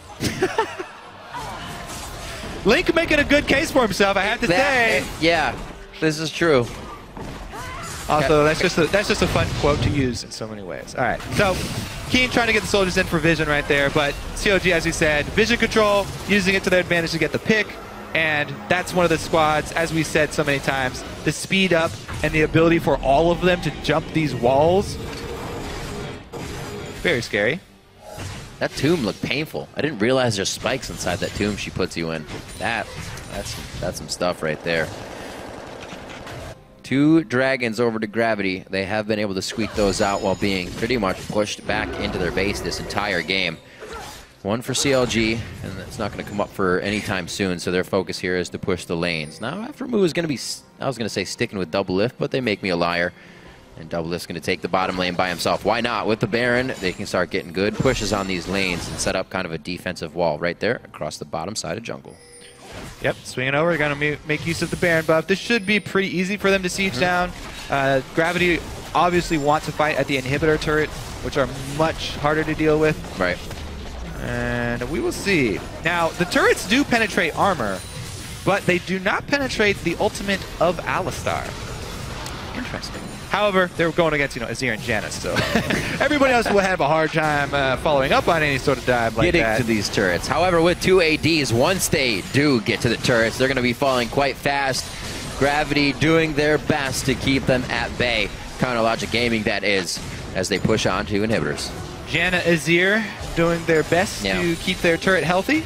Link making a good case for himself, I have to that, say. Yeah, this is true. Also, that's just a, that's just a fun quote to use in so many ways. All right, so Keen trying to get the soldiers in for vision right there, but C O G, as we said, vision control, using it to their advantage to get the pick, and that's one of the squads, as we said so many times, the speed up and the ability for all of them to jump these walls. Very scary. That tomb looked painful. I didn't realize there's spikes inside that tomb she puts you in. That, that's, that's some stuff right there. Two dragons over to Gravity. They have been able to squeak those out while being pretty much pushed back into their base this entire game. One for C L G, and it's not going to come up for any time soon, so their focus here is to push the lanes. Now, Aphromoo is going to be, I was going to say sticking with Double Lift, but they make me a liar. And Double Lift's going to take the bottom lane by himself. Why not? With the Baron, they can start getting good pushes on these lanes and set up kind of a defensive wall right there across the bottom side of jungle. Yep, swinging over, going to make use of the Baron buff. This should be pretty easy for them to siege mm-hmm. down. Uh, Gravity obviously wants to fight at the inhibitor turret, which are much harder to deal with. Right. And we will see. Now, the turrets do penetrate armor, but they do not penetrate the ultimate of Alistar. Interesting. However, they're going against, you know, Azir and Janus, so everybody else will have a hard time uh, following up on any sort of dive like Getting that. to these turrets. However, with two A Ds, once they do get to the turrets, they're going to be falling quite fast. Gravity doing their best to keep them at bay. Counterlogic Gaming, that is, as they push on to inhibitors. Janna, Azir doing their best yeah. to keep their turret healthy,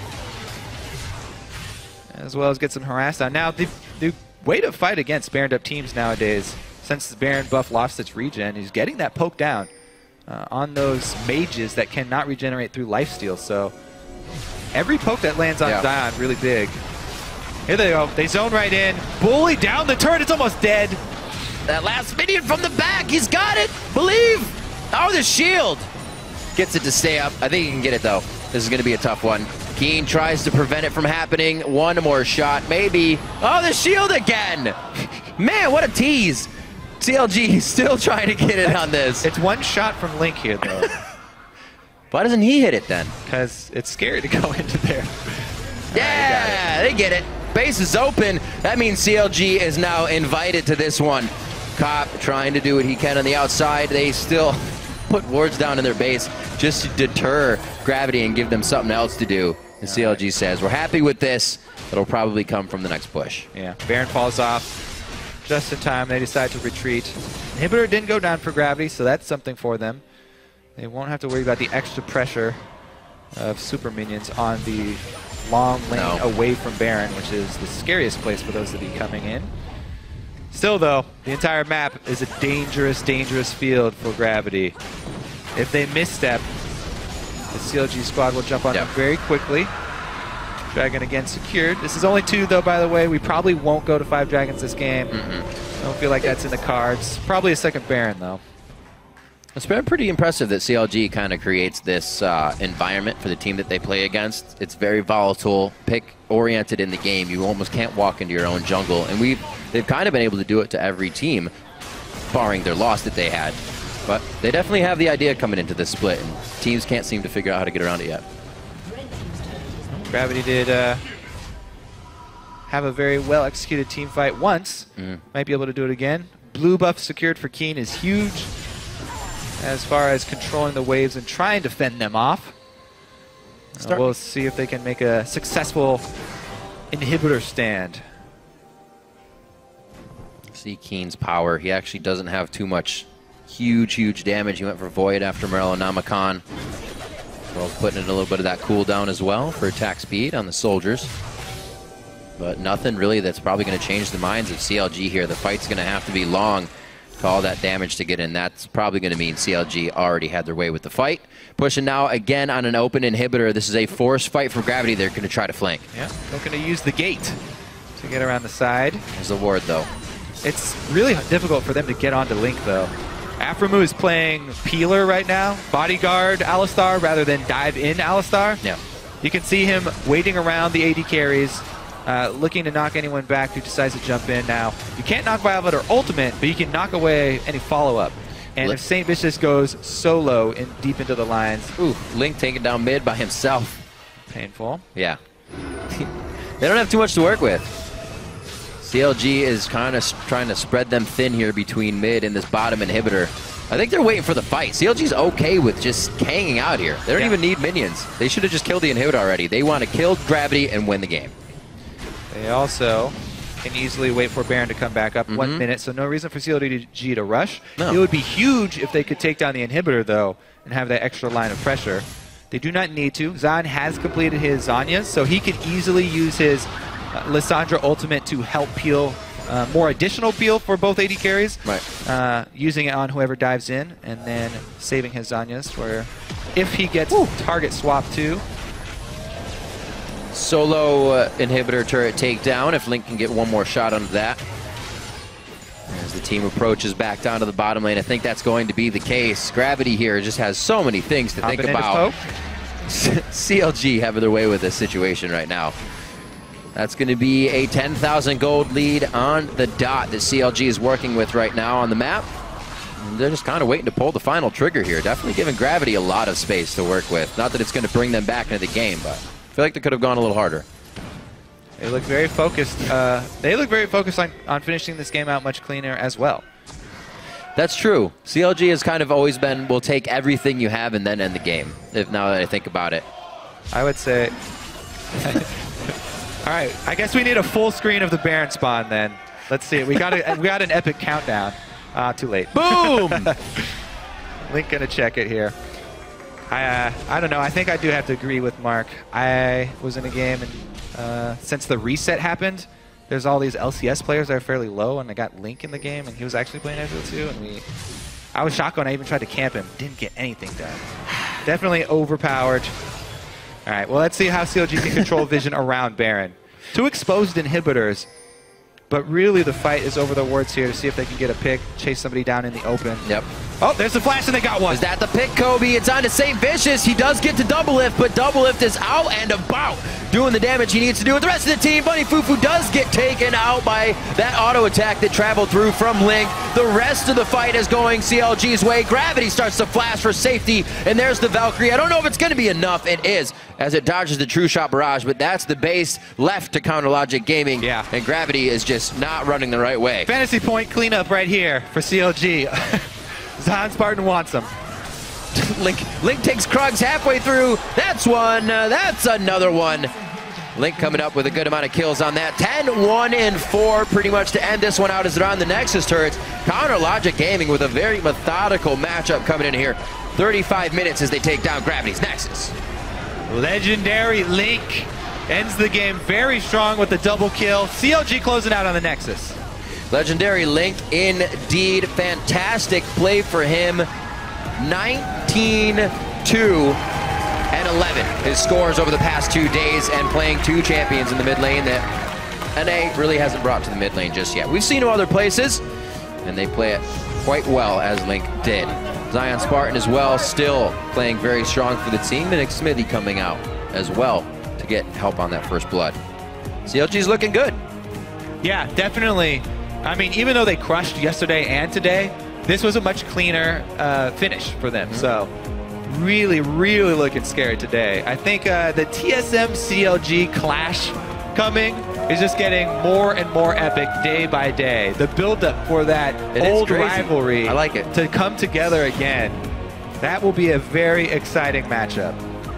as well as get some harassed on. Now, the, the way to fight against Baroned up teams nowadays, since the Baron buff lost its regen, is getting that poke down uh, on those mages that cannot regenerate through lifesteal. So every poke that lands on yeah. Zion, really big. Here they go. They zone right in. Bully down the turret. It's almost dead. That last minion from the back. He's got it. Believe. Oh, the shield. Gets it to stay up. I think he can get it, though. This is going to be a tough one. Keen tries to prevent it from happening. One more shot, maybe. Oh, the shield again. Man, what a tease. C L G still trying to get it That's, on this. It's one shot from Link here, though. Why doesn't he hit it then? Because it's scary to go into there. Yeah, right, they get it. Base is open. That means C L G is now invited to this one. Cop trying to do what he can on the outside. They still put wards down in their base just to deter Gravity and give them something else to do. And C L G says, we're happy with this. It'll probably come from the next push. Yeah, Baron falls off just in time. They decide to retreat. Inhibitor didn't go down for Gravity, so that's something for them. They won't have to worry about the extra pressure of super minions on the long lane no. away from Baron, which is the scariest place for those to be coming in. Still, though, the entire map is a dangerous, dangerous field for Gravity. If they misstep, the C L G squad will jump on yep. them very quickly. Dragon again secured. This is only two, though, by the way. We probably won't go to five dragons this game. Mm-hmm. I don't feel like that's in the cards. Probably a second Baron, though. It's been pretty impressive that C L G kind of creates this uh, environment for the team that they play against. It's very volatile, pick-oriented in the game. You almost can't walk into your own jungle. And we've they've kind of been able to do it to every team, barring their loss that they had. But they definitely have the idea coming into this split, and teams can't seem to figure out how to get around it yet. Gravity did uh, have a very well-executed team fight once. Mm. Might be able to do it again. Blue buff secured for Keen is huge as far as controlling the waves and trying to fend them off. Uh, we'll see if they can make a successful inhibitor stand. See Keen's power. He actually doesn't have too much huge, huge damage. He went for Void after Morellonomicon. Well, putting in a little bit of that cooldown as well for attack speed on the soldiers. But nothing really that's probably going to change the minds of C L G here. The fight's going to have to be long to all that damage to get in. That's probably going to mean C L G already had their way with the fight. Pushing now again on an open inhibitor. This is a forced fight for Gravity. They're going to try to flank. Yeah, they're going to use the gate to get around the side. There's a ward, though. It's really difficult for them to get onto Link, though. Aphromoo is playing Peeler right now, bodyguard Alistar rather than dive in Alistar. Yeah. You can see him waiting around the A D carries, uh, looking to knock anyone back who decides to jump in. Now, you can't knock Violet or ultimate, but you can knock away any follow-up. And Link. If Saint Vicious goes solo and deep into the lines... Ooh, Link taken down mid by himself. Painful. Yeah. They don't have too much to work with. C L G is kind of trying to spread them thin here between mid and this bottom inhibitor. I think they're waiting for the fight. C L G's okay with just hanging out here. They don't yeah. even need minions. They should have just killed the inhibitor already. They want to kill Gravity and win the game. They also can easily wait for Baron to come back up. Mm-hmm. One minute, so no reason for C L G to rush. No. It would be huge if they could take down the inhibitor, though, and have that extra line of pressure. They do not need to. Zion has completed his Zanyas, so he can easily use his uh, Lissandra ultimate to help peel uh, more additional peel for both A D carries. Right. Uh, using it on whoever dives in, and then saving his Zanyas, where if he gets Woo. target swap too. Solo uh, inhibitor turret takedown if Link can get one more shot on that. As the team approaches back down to the bottom lane, I think that's going to be the case. Gravity here just has so many things to think Confident as about. Pope. C L G having their way with this situation right now. That's going to be a ten thousand gold lead on the dot that C L G is working with right now on the map. And they're just kind of waiting to pull the final trigger here. Definitely giving Gravity a lot of space to work with. Not that it's going to bring them back into the game, but I feel like they could have gone a little harder. They look very focused. Uh, they look very focused on, on finishing this game out much cleaner as well. That's true. C L G has kind of always been, we'll take everything you have and then end the game, if now that I think about it. I would say... All right, I guess we need a full screen of the Baron spawn then. Let's see. We got a, we got an epic countdown. Ah, too late. Boom! Link gonna check it here. I uh, I don't know. I think I do have to agree with Mark. I was in a game, and uh, since the reset happened, there's all these L C S players that are fairly low, and I got Link in the game, and he was actually playing Ezreal too, and we... I was shocked when I even tried to camp him. Didn't get anything done. Definitely overpowered. All right, well, let's see how C L G can control vision around Baron. Two exposed inhibitors, but really the fight is over the wards here to see if they can get a pick, chase somebody down in the open. Yep. Oh, there's the flash, and they got one. Is that the pick, Kobe? It's on to Saint Vicious. He does get to double lift, but double lift is out and about, doing the damage he needs to do with the rest of the team. Bunny Fufu does get taken out by that auto attack that traveled through from Link. The rest of the fight is going C L G's way. Gravity starts to flash for safety, and there's the Valkyrie. I don't know if it's going to be enough. It is, as it dodges the True Shot Barrage, but that's the base left to Counter Logic Gaming, yeah. And Gravity is just not running the right way. Fantasy point cleanup right here for C L G. Zion Spartan wants him. Link, Link takes Krugs halfway through. That's one. Uh, that's another one. Link coming up with a good amount of kills on that. ten, one, and four pretty much to end this one out as they're on the Nexus turrets. Counter Logic Gaming with a very methodical matchup coming in here. thirty-five minutes as they take down Gravity's Nexus. Legendary Link ends the game very strong with the double kill. C L G closing out on the Nexus. Legendary Link indeed. Fantastic play for him. nineteen, two, and eleven. His scores over the past two days and playing two champions in the mid lane that N A really hasn't brought to the mid lane just yet. We've seen him other places, and they play it quite well as Link did. Zion Spartan as well, still playing very strong for the team, and Smithy coming out as well to get help on that first blood. C L G's looking good. Yeah, definitely. I mean, even though they crushed yesterday and today, this was a much cleaner uh, finish for them. Mm-hmm. So really, really looking scary today. I think uh, the T S M C L G clash coming is just getting more and more epic day by day. The build-up for that it old rivalry I like it. to come together again, that will be a very exciting matchup.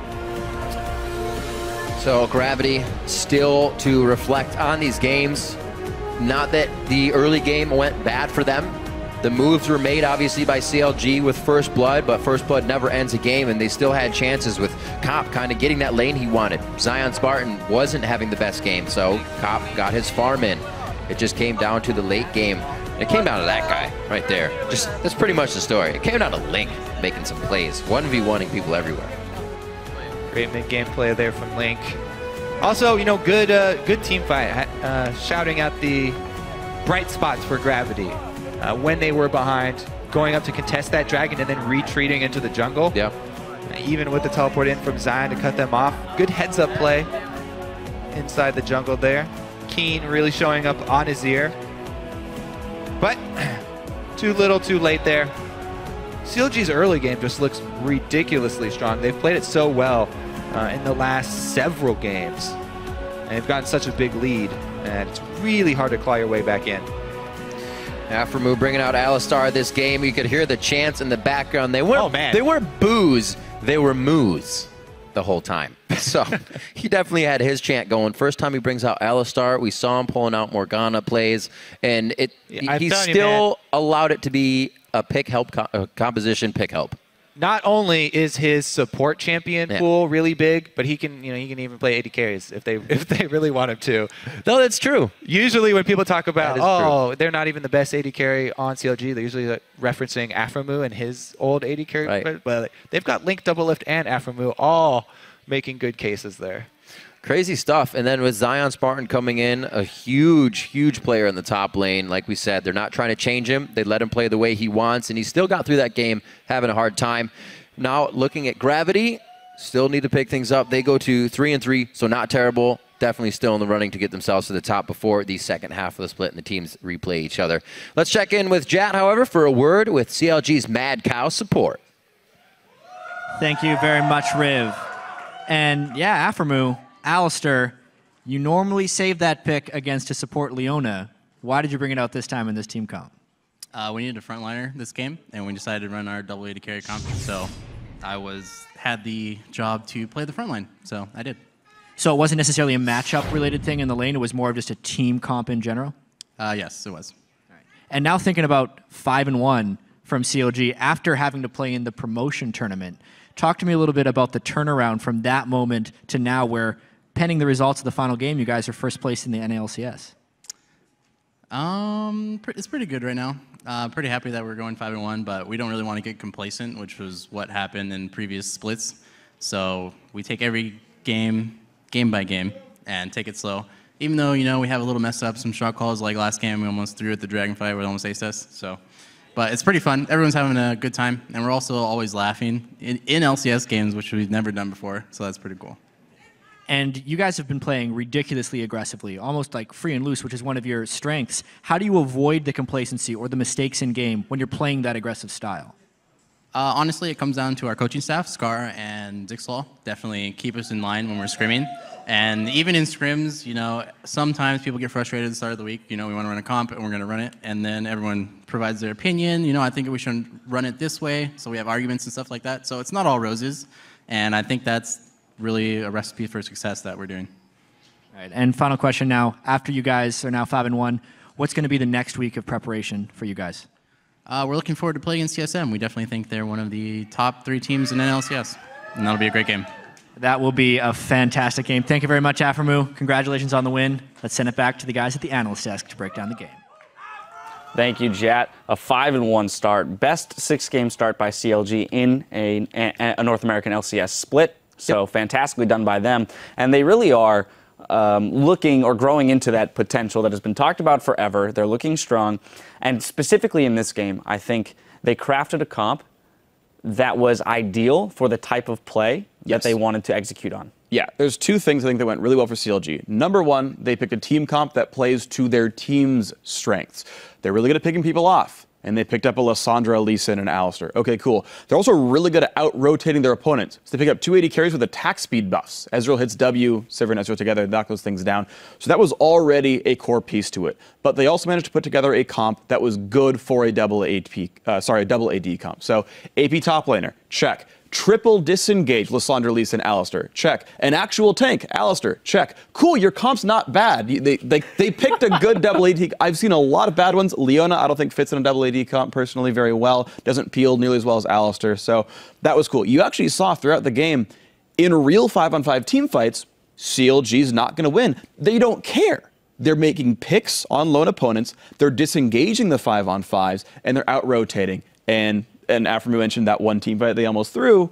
So Gravity still to reflect on these games. Not that the early game went bad for them. The moves were made obviously by C L G with First Blood, but First Blood never ends a game, and they still had chances with Cop kind of getting that lane he wanted. Zion Spartan wasn't having the best game, so Cop got his farm in. It just came down to the late game. It came down to that guy right there. Just that's pretty much the story. It came down to Link making some plays, one v one-ing people everywhere. Great mid-game play there from Link. Also, you know, good uh, good team fight. Uh, shouting out the bright spots for Gravity. Uh, when they were behind, going up to contest that dragon and then retreating into the jungle. Yeah. Even with the teleport in from Zion to cut them off. Good heads-up play inside the jungle there. Keen really showing up on his ear. But too little, too late there. C L G's early game just looks ridiculously strong. They've played it so well uh, in the last several games. And they've gotten such a big lead, and it's really hard to claw your way back in. Aphromoo bringing out Alistar this game. You could hear the chants in the background. They weren't, oh, man. They weren't boos, they were moos the whole time. So he definitely had his chant going. First time he brings out Alistar, we saw him pulling out Morgana plays, and it Yeah, he I'm telling you, still man. allowed it to be a pick help co- uh, composition pick help. Not only is his support champion Yeah. pool really big, but he can, you know, he can even play A D carries if they if they really want him to. No, that's true. Usually when people talk about, That is oh, they're not even the best A D carry on C L G, they're usually like, referencing Aframu and his old A D carry. Right. But, but they've got Link, Double Lift, and Aframu all making good cases there. Crazy stuff. And then with Zion Spartan coming in, a huge, huge player in the top lane. Like we said, they're not trying to change him. They let him play the way he wants, and he still got through that game having a hard time. Now looking at Gravity, still need to pick things up. They go to three and three, so not terrible. Definitely still in the running to get themselves to the top before the second half of the split and the teams replay each other. Let's check in with Jat, however, for a word with C L G's Mad Cow support. Thank you very much, Riv. And yeah, Aframu, Alistair, you normally save that pick against to support Leona. Why did you bring it out this time in this team comp? Uh, we needed a frontliner this game, and we decided to run our double A D carry comp. So I was had the job to play the frontline, so I did. So it wasn't necessarily a matchup related thing in the lane, it was more of just a team comp in general? Uh, yes, it was. And now thinking about five and one from C L G after having to play in the promotion tournament, talk to me a little bit about the turnaround from that moment to now where, pending the results of the final game, you guys are first place in the N A L C S. Um, pr- it's pretty good right now. Uh, pretty happy that we're going five and one, but we don't really want to get complacent, which was what happened in previous splits. So we take every game, game by game, and take it slow. Even though, you know, we have a little mess up, some shot calls, like last game, we almost threw at the Dragonfly, we almost aced us. So, but it's pretty fun. Everyone's having a good time, and we're also always laughing in, in L C S games, which we've never done before. So that's pretty cool. And you guys have been playing ridiculously aggressively, almost like free and loose, which is one of your strengths. How do you avoid the complacency or the mistakes in game when you're playing that aggressive style? Uh, honestly, it comes down to our coaching staff, Scar and Dixlaw. Definitely keep us in line when we're scrimming. And even in scrims, you know, sometimes people get frustrated at the start of the week. You know, we want to run a comp and we're going to run it. And then everyone provides their opinion. You know, I think we shouldn't run it this way. So we have arguments and stuff like that. So it's not all roses. And I think that's really a recipe for success that we're doing. All right, and final question now. After you guys are now five and one, what's going to be the next week of preparation for you guys? Uh, we're looking forward to playing against C S M. We definitely think they're one of the top three teams in N L C S. And that'll be a great game. That will be a fantastic game. Thank you very much, Aframu. Congratulations on the win. Let's send it back to the guys at the analyst desk to break down the game. Thank you, Jat. A five and one start, best six-game start by C L G in a, a, a North American L C S split. So yep. Fantastically done by them, and they really are um, looking or growing into that potential that has been talked about forever. They're looking strong, and specifically in this game, I think they crafted a comp that was ideal for the type of play yes. that they wanted to execute on. Yeah, there's two things I think that went really well for C L G. Number one, they picked a team comp that plays to their team's strengths. They're really good at picking people off, and they picked up a Lissandra, Lee Sin, and Alistair. Okay, cool. They're also really good at out-rotating their opponents. So they pick up two eighty carries with attack speed buffs. Ezreal hits W, Sivir and Ezreal together, knock those things down. So that was already a core piece to it. But they also managed to put together a comp that was good for a double A P, uh, sorry, a double A D comp. So A P top laner, check. Triple disengage, Lissandra, Lee Sin, Alistair, check. An actual tank, Alistair, check. Cool, your comp's not bad. They, they, they picked a good double A D. I've seen a lot of bad ones. Leona, I don't think fits in a double A D comp personally very well. Doesn't peel nearly as well as Alistair, so that was cool. You actually saw throughout the game, in real five on five team fights, C L G's not going to win. They don't care. They're making picks on lone opponents, they're disengaging the five on fives, and they're out-rotating. And And Aframu mentioned that one team fight they almost threw.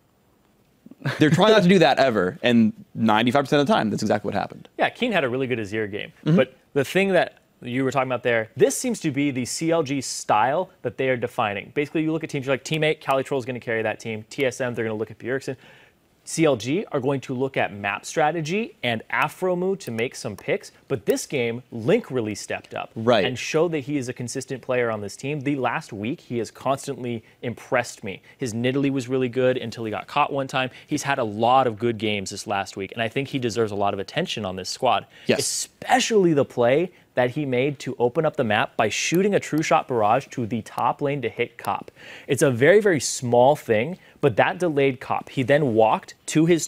They're trying not to do that ever, and ninety-five percent of the time, that's exactly what happened. Yeah, Keen had a really good Azir game. Mm-hmm. But the thing that you were talking about there, this seems to be the C L G style that they are defining. Basically, you look at teams, you're like, Teammate, Calitroll is going to carry that team. T S M, they're going to look at Bjergsen. C L G are going to look at map strategy and Aframu to make some picks, but this game, Link really stepped up right. and showed that he is a consistent player on this team. The last week, he has constantly impressed me. His Nidalee was really good until he got caught one time. He's had a lot of good games this last week, and I think he deserves a lot of attention on this squad, yes. especially the play that he made to open up the map by shooting a true shot barrage to the top lane to hit Cop. It's a very, very small thing, but that delayed Cop. He then walked to his turret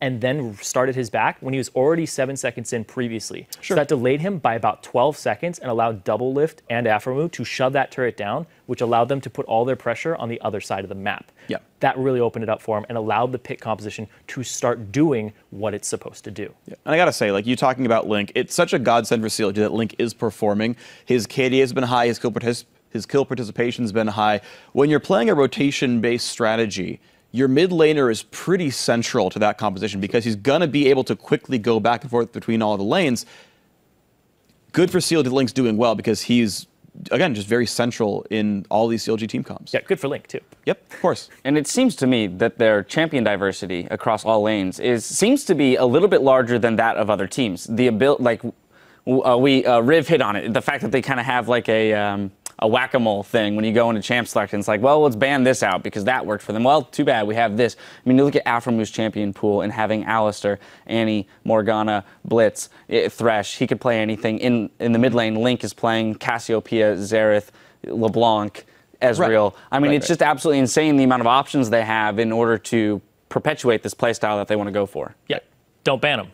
and then started his back when he was already seven seconds in previously. Sure. So that delayed him by about twelve seconds and allowed Double Lift and Aphromoo to shove that turret down, which allowed them to put all their pressure on the other side of the map. Yeah. That really opened it up for him and allowed the pick composition to start doing what it's supposed to do. Yeah. And I gotta say, like you talking about Link, it's such a godsend for C L G that Link is performing. His K D A has been high, his kill, partic- his kill participation has been high. When you're playing a rotation-based strategy, your mid laner is pretty central to that composition because he's gonna be able to quickly go back and forth between all the lanes. Good for C L G Link's doing well because he's, again, just very central in all these C L G team comps. Yeah, good for Link too. Yep, of course. And it seems to me that their champion diversity across all lanes is seems to be a little bit larger than that of other teams. The ability, like uh, we uh, Riv hit on it, the fact that they kind of have like a um, a whack-a-mole thing when you go into champ select, and it's like, well, let's ban this out because that worked for them. Well, too bad, we have this. I mean, you look at Aphromoo's champion pool and having Alistar, Annie, Morgana, Blitz, it, Thresh, he could play anything. In in the mid lane, Link is playing Cassiopeia, Xerath, LeBlanc, Ezreal. Right. I mean, right, it's right. just absolutely insane the amount of options they have in order to perpetuate this playstyle that they want to go for. Yeah, don't ban them.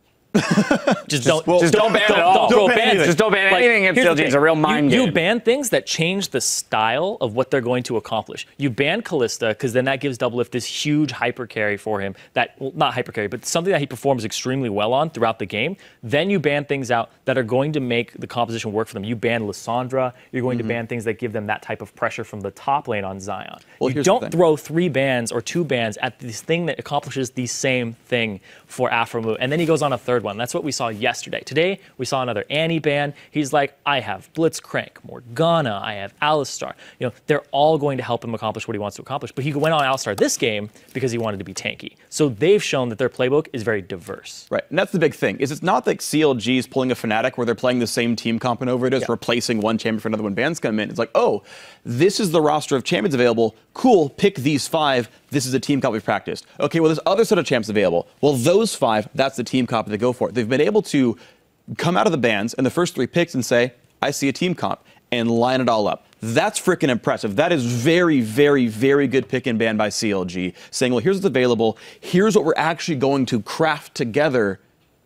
just don't, well, just don't, don't ban don't, it at all. Don't, Don't ban ban anything. Just don't ban like, anything if C L G is a real mind you, game. You ban things that change the style of what they're going to accomplish. You ban Kalista because then that gives Doublelift this huge hyper carry for him. That well, not hyper carry, but something that he performs extremely well on throughout the game. Then you ban things out that are going to make the composition work for them. You ban Lissandra. You're going mm-hmm. to ban things that give them that type of pressure from the top lane on Zion. Well, you don't throw three bans or two bans at this thing that accomplishes the same thing for Aphromoo. And then he goes on a third one. That's what we saw yesterday. Today, we saw another Annie ban. He's like, I have Blitzcrank, Morgana, I have Alistar. You know, they're all going to help him accomplish what he wants to accomplish. But he went on Alistar this game because he wanted to be tanky. So they've shown that their playbook is very diverse. Right, and that's the big thing, is it's not like C L G is pulling a Fnatic where they're playing the same team comp and over it is, yeah. replacing one champion for another when bans come in. It's like, oh, this is the roster of champions available. Cool, pick these five. This is a team comp we've practiced. Okay, well, there's other set of champs available. Well, those five, that's the team comp they go for. They've been able to come out of the bans and the first three picks and say, I see a team comp, and line it all up. That's freaking impressive. That is very, very, very good pick and ban by C L G, saying, well, here's what's available. Here's what we're actually going to craft together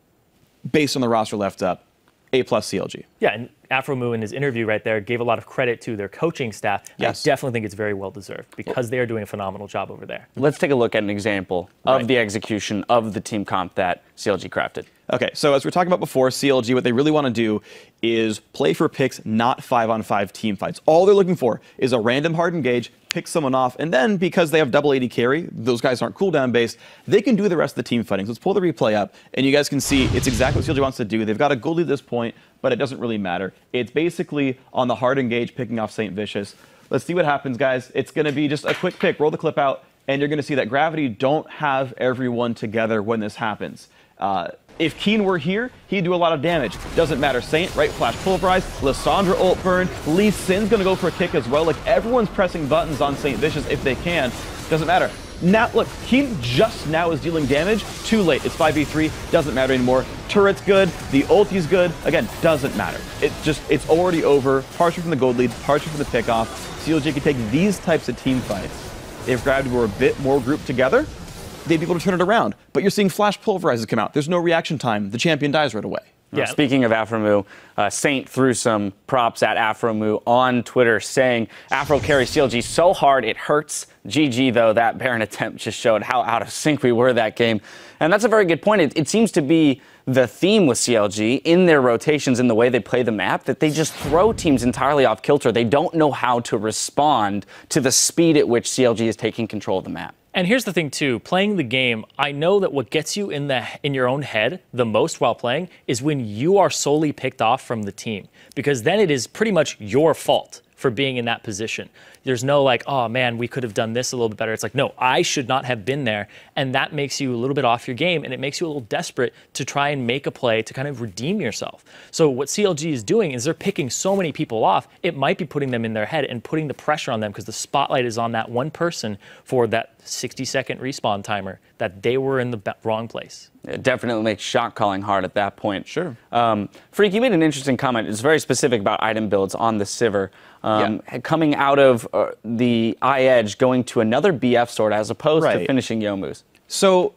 based on the roster left up. A plus C L G. Yeah, and Aphromoo in his interview right there gave a lot of credit to their coaching staff. Yes. I definitely think it's very well deserved because they are doing a phenomenal job over there. Let's take a look at an example of right. the execution of the team comp that C L G crafted. Okay, so as we were talking about before, C L G, what they really want to do is play for picks, not five on five team fights. All they're looking for is a random hard engage, pick someone off, and then because they have double A D carry, those guys aren't cooldown based, they can do the rest of the team fighting. So let's pull the replay up, and you guys can see it's exactly what C L G wants to do. They've got a gold lead at this point, but it doesn't really matter. It's basically on the hard engage, picking off Saint Vicious. Let's see what happens, guys. It's going to be just a quick pick. Roll the clip out, and you're going to see that Gravity don't have everyone together when this happens. Uh, If Keen were here, he'd do a lot of damage. Doesn't matter. Saint, right flash pulverize, Lissandra ult burn, Lee Sin's gonna go for a kick as well. Like, everyone's pressing buttons on Saint Vicious if they can. Doesn't matter. Now, look, Keen just now is dealing damage. Too late. It's five v three. Doesn't matter anymore. Turret's good. The ulti's good. Again, doesn't matter. It's just, it's already over. Partially from the gold lead, partially from the pickoff. C L G can take these types of team fights. If Gravity were a bit more grouped together, they'd be able to turn it around. But you're seeing flash pulverizes come out. There's no reaction time. The champion dies right away. Yeah. Speaking of Aphromoo, uh, Saint threw some props at Aphromoo on Twitter saying, Aphro carries C L G so hard it hurts. G G, though, that Baron attempt just showed how out of sync we were that game. And that's a very good point. It, it seems to be the theme with C L G in their rotations, in the way they play the map, that they just throw teams entirely off kilter. They don't know how to respond to the speed at which C L G is taking control of the map. And here's the thing too, playing the game, I know that what gets you in the in your own head the most while playing is when you are solely picked off from the team, because then it is pretty much your fault for being in that position. There's no like, oh man, we could have done this a little bit better. It's like, no, I should not have been there. And that makes you a little bit off your game, and it makes you a little desperate to try and make a play to kind of redeem yourself. So what C L G is doing is they're picking so many people off, it might be putting them in their head and putting the pressure on them because the spotlight is on that one person for that sixty second respawn timer, that they were in the wrong place. It definitely makes shot calling hard at that point. Sure. Um, Freak, you made an interesting comment. It's very specific about item builds on the Sivir. Um, yeah. Coming out of uh, the eye edge, going to another B F sword as opposed right. to finishing Youmuu's. So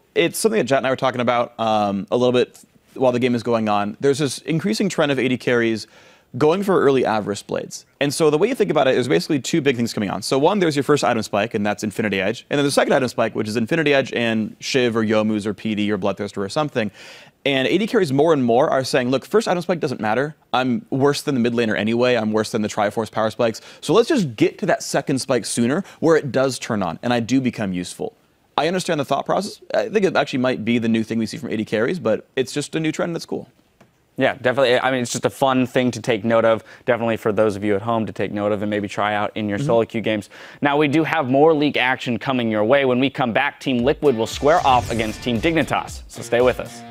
it's something that Jet and I were talking about um, a little bit while the game is going on. There's this increasing trend of A D carries going for early Avarice Blades. And so the way you think about it is basically two big things coming on. So one, there's your first item spike, and that's Infinity Edge. And then the second item spike, which is Infinity Edge and Shiv or Youmuu's or P D or Bloodthirster or something. And A D carries more and more are saying, look, first item spike doesn't matter. I'm worse than the mid laner anyway. I'm worse than the Triforce power spikes. So let's just get to that second spike sooner where it does turn on and I do become useful. I understand the thought process. I think it actually might be the new thing we see from A D carries, but it's just a new trend that's cool. Yeah, definitely. I mean, it's just a fun thing to take note of. Definitely for those of you at home to take note of and maybe try out in your mm-hmm. solo queue games. Now, we do have more League action coming your way. When we come back, Team Liquid will square off against Team Dignitas. So stay with us.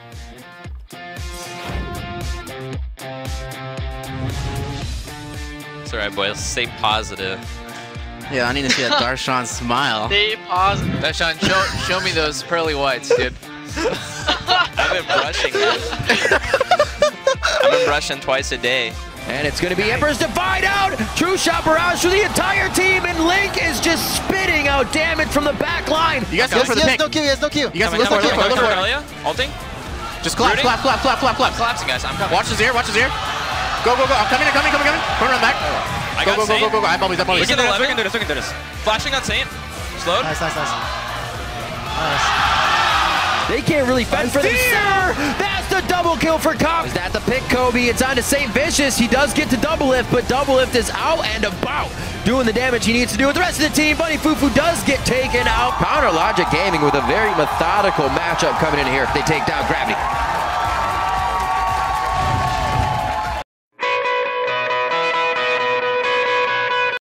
It's all right, boys. Stay positive. Yeah, I need to see that Darshan smile. Stay positive. Darshan, show, show me those pearly whites, dude. I've been brushing it. I've been brushing twice a day. And it's going to be Emperor's Divide out. True Shot Barrage for the entire team, and Link is just spitting out damage from the back line. You guys go for the pick. No Q, yes, no Q. You guys go for it, go for it, go for it. Ulting. Just clap, clap, clap, clap, clap, clap. Collapsing, guys. I'm coming. Watch his ear, watch his ear. Go, go, go. I'm coming, I'm coming, coming, coming. Come around back. I go, got go, go, go, go, go. I'm always, I'm always. We can do this, we can do this, we can do this. Flashing on Saint. Slowed. Nice, nice, nice. Nice. They can't really fend for themselves. That's the double kill for Cop. Is that the pick, Kobe? It's on to Saint Vicious. He does get to double lift, but double lift is out and about, doing the damage he needs to do with the rest of the team. Bunny Fufu does get taken out. Counter Logic Gaming with a very methodical matchup coming in here. They take down Gravity.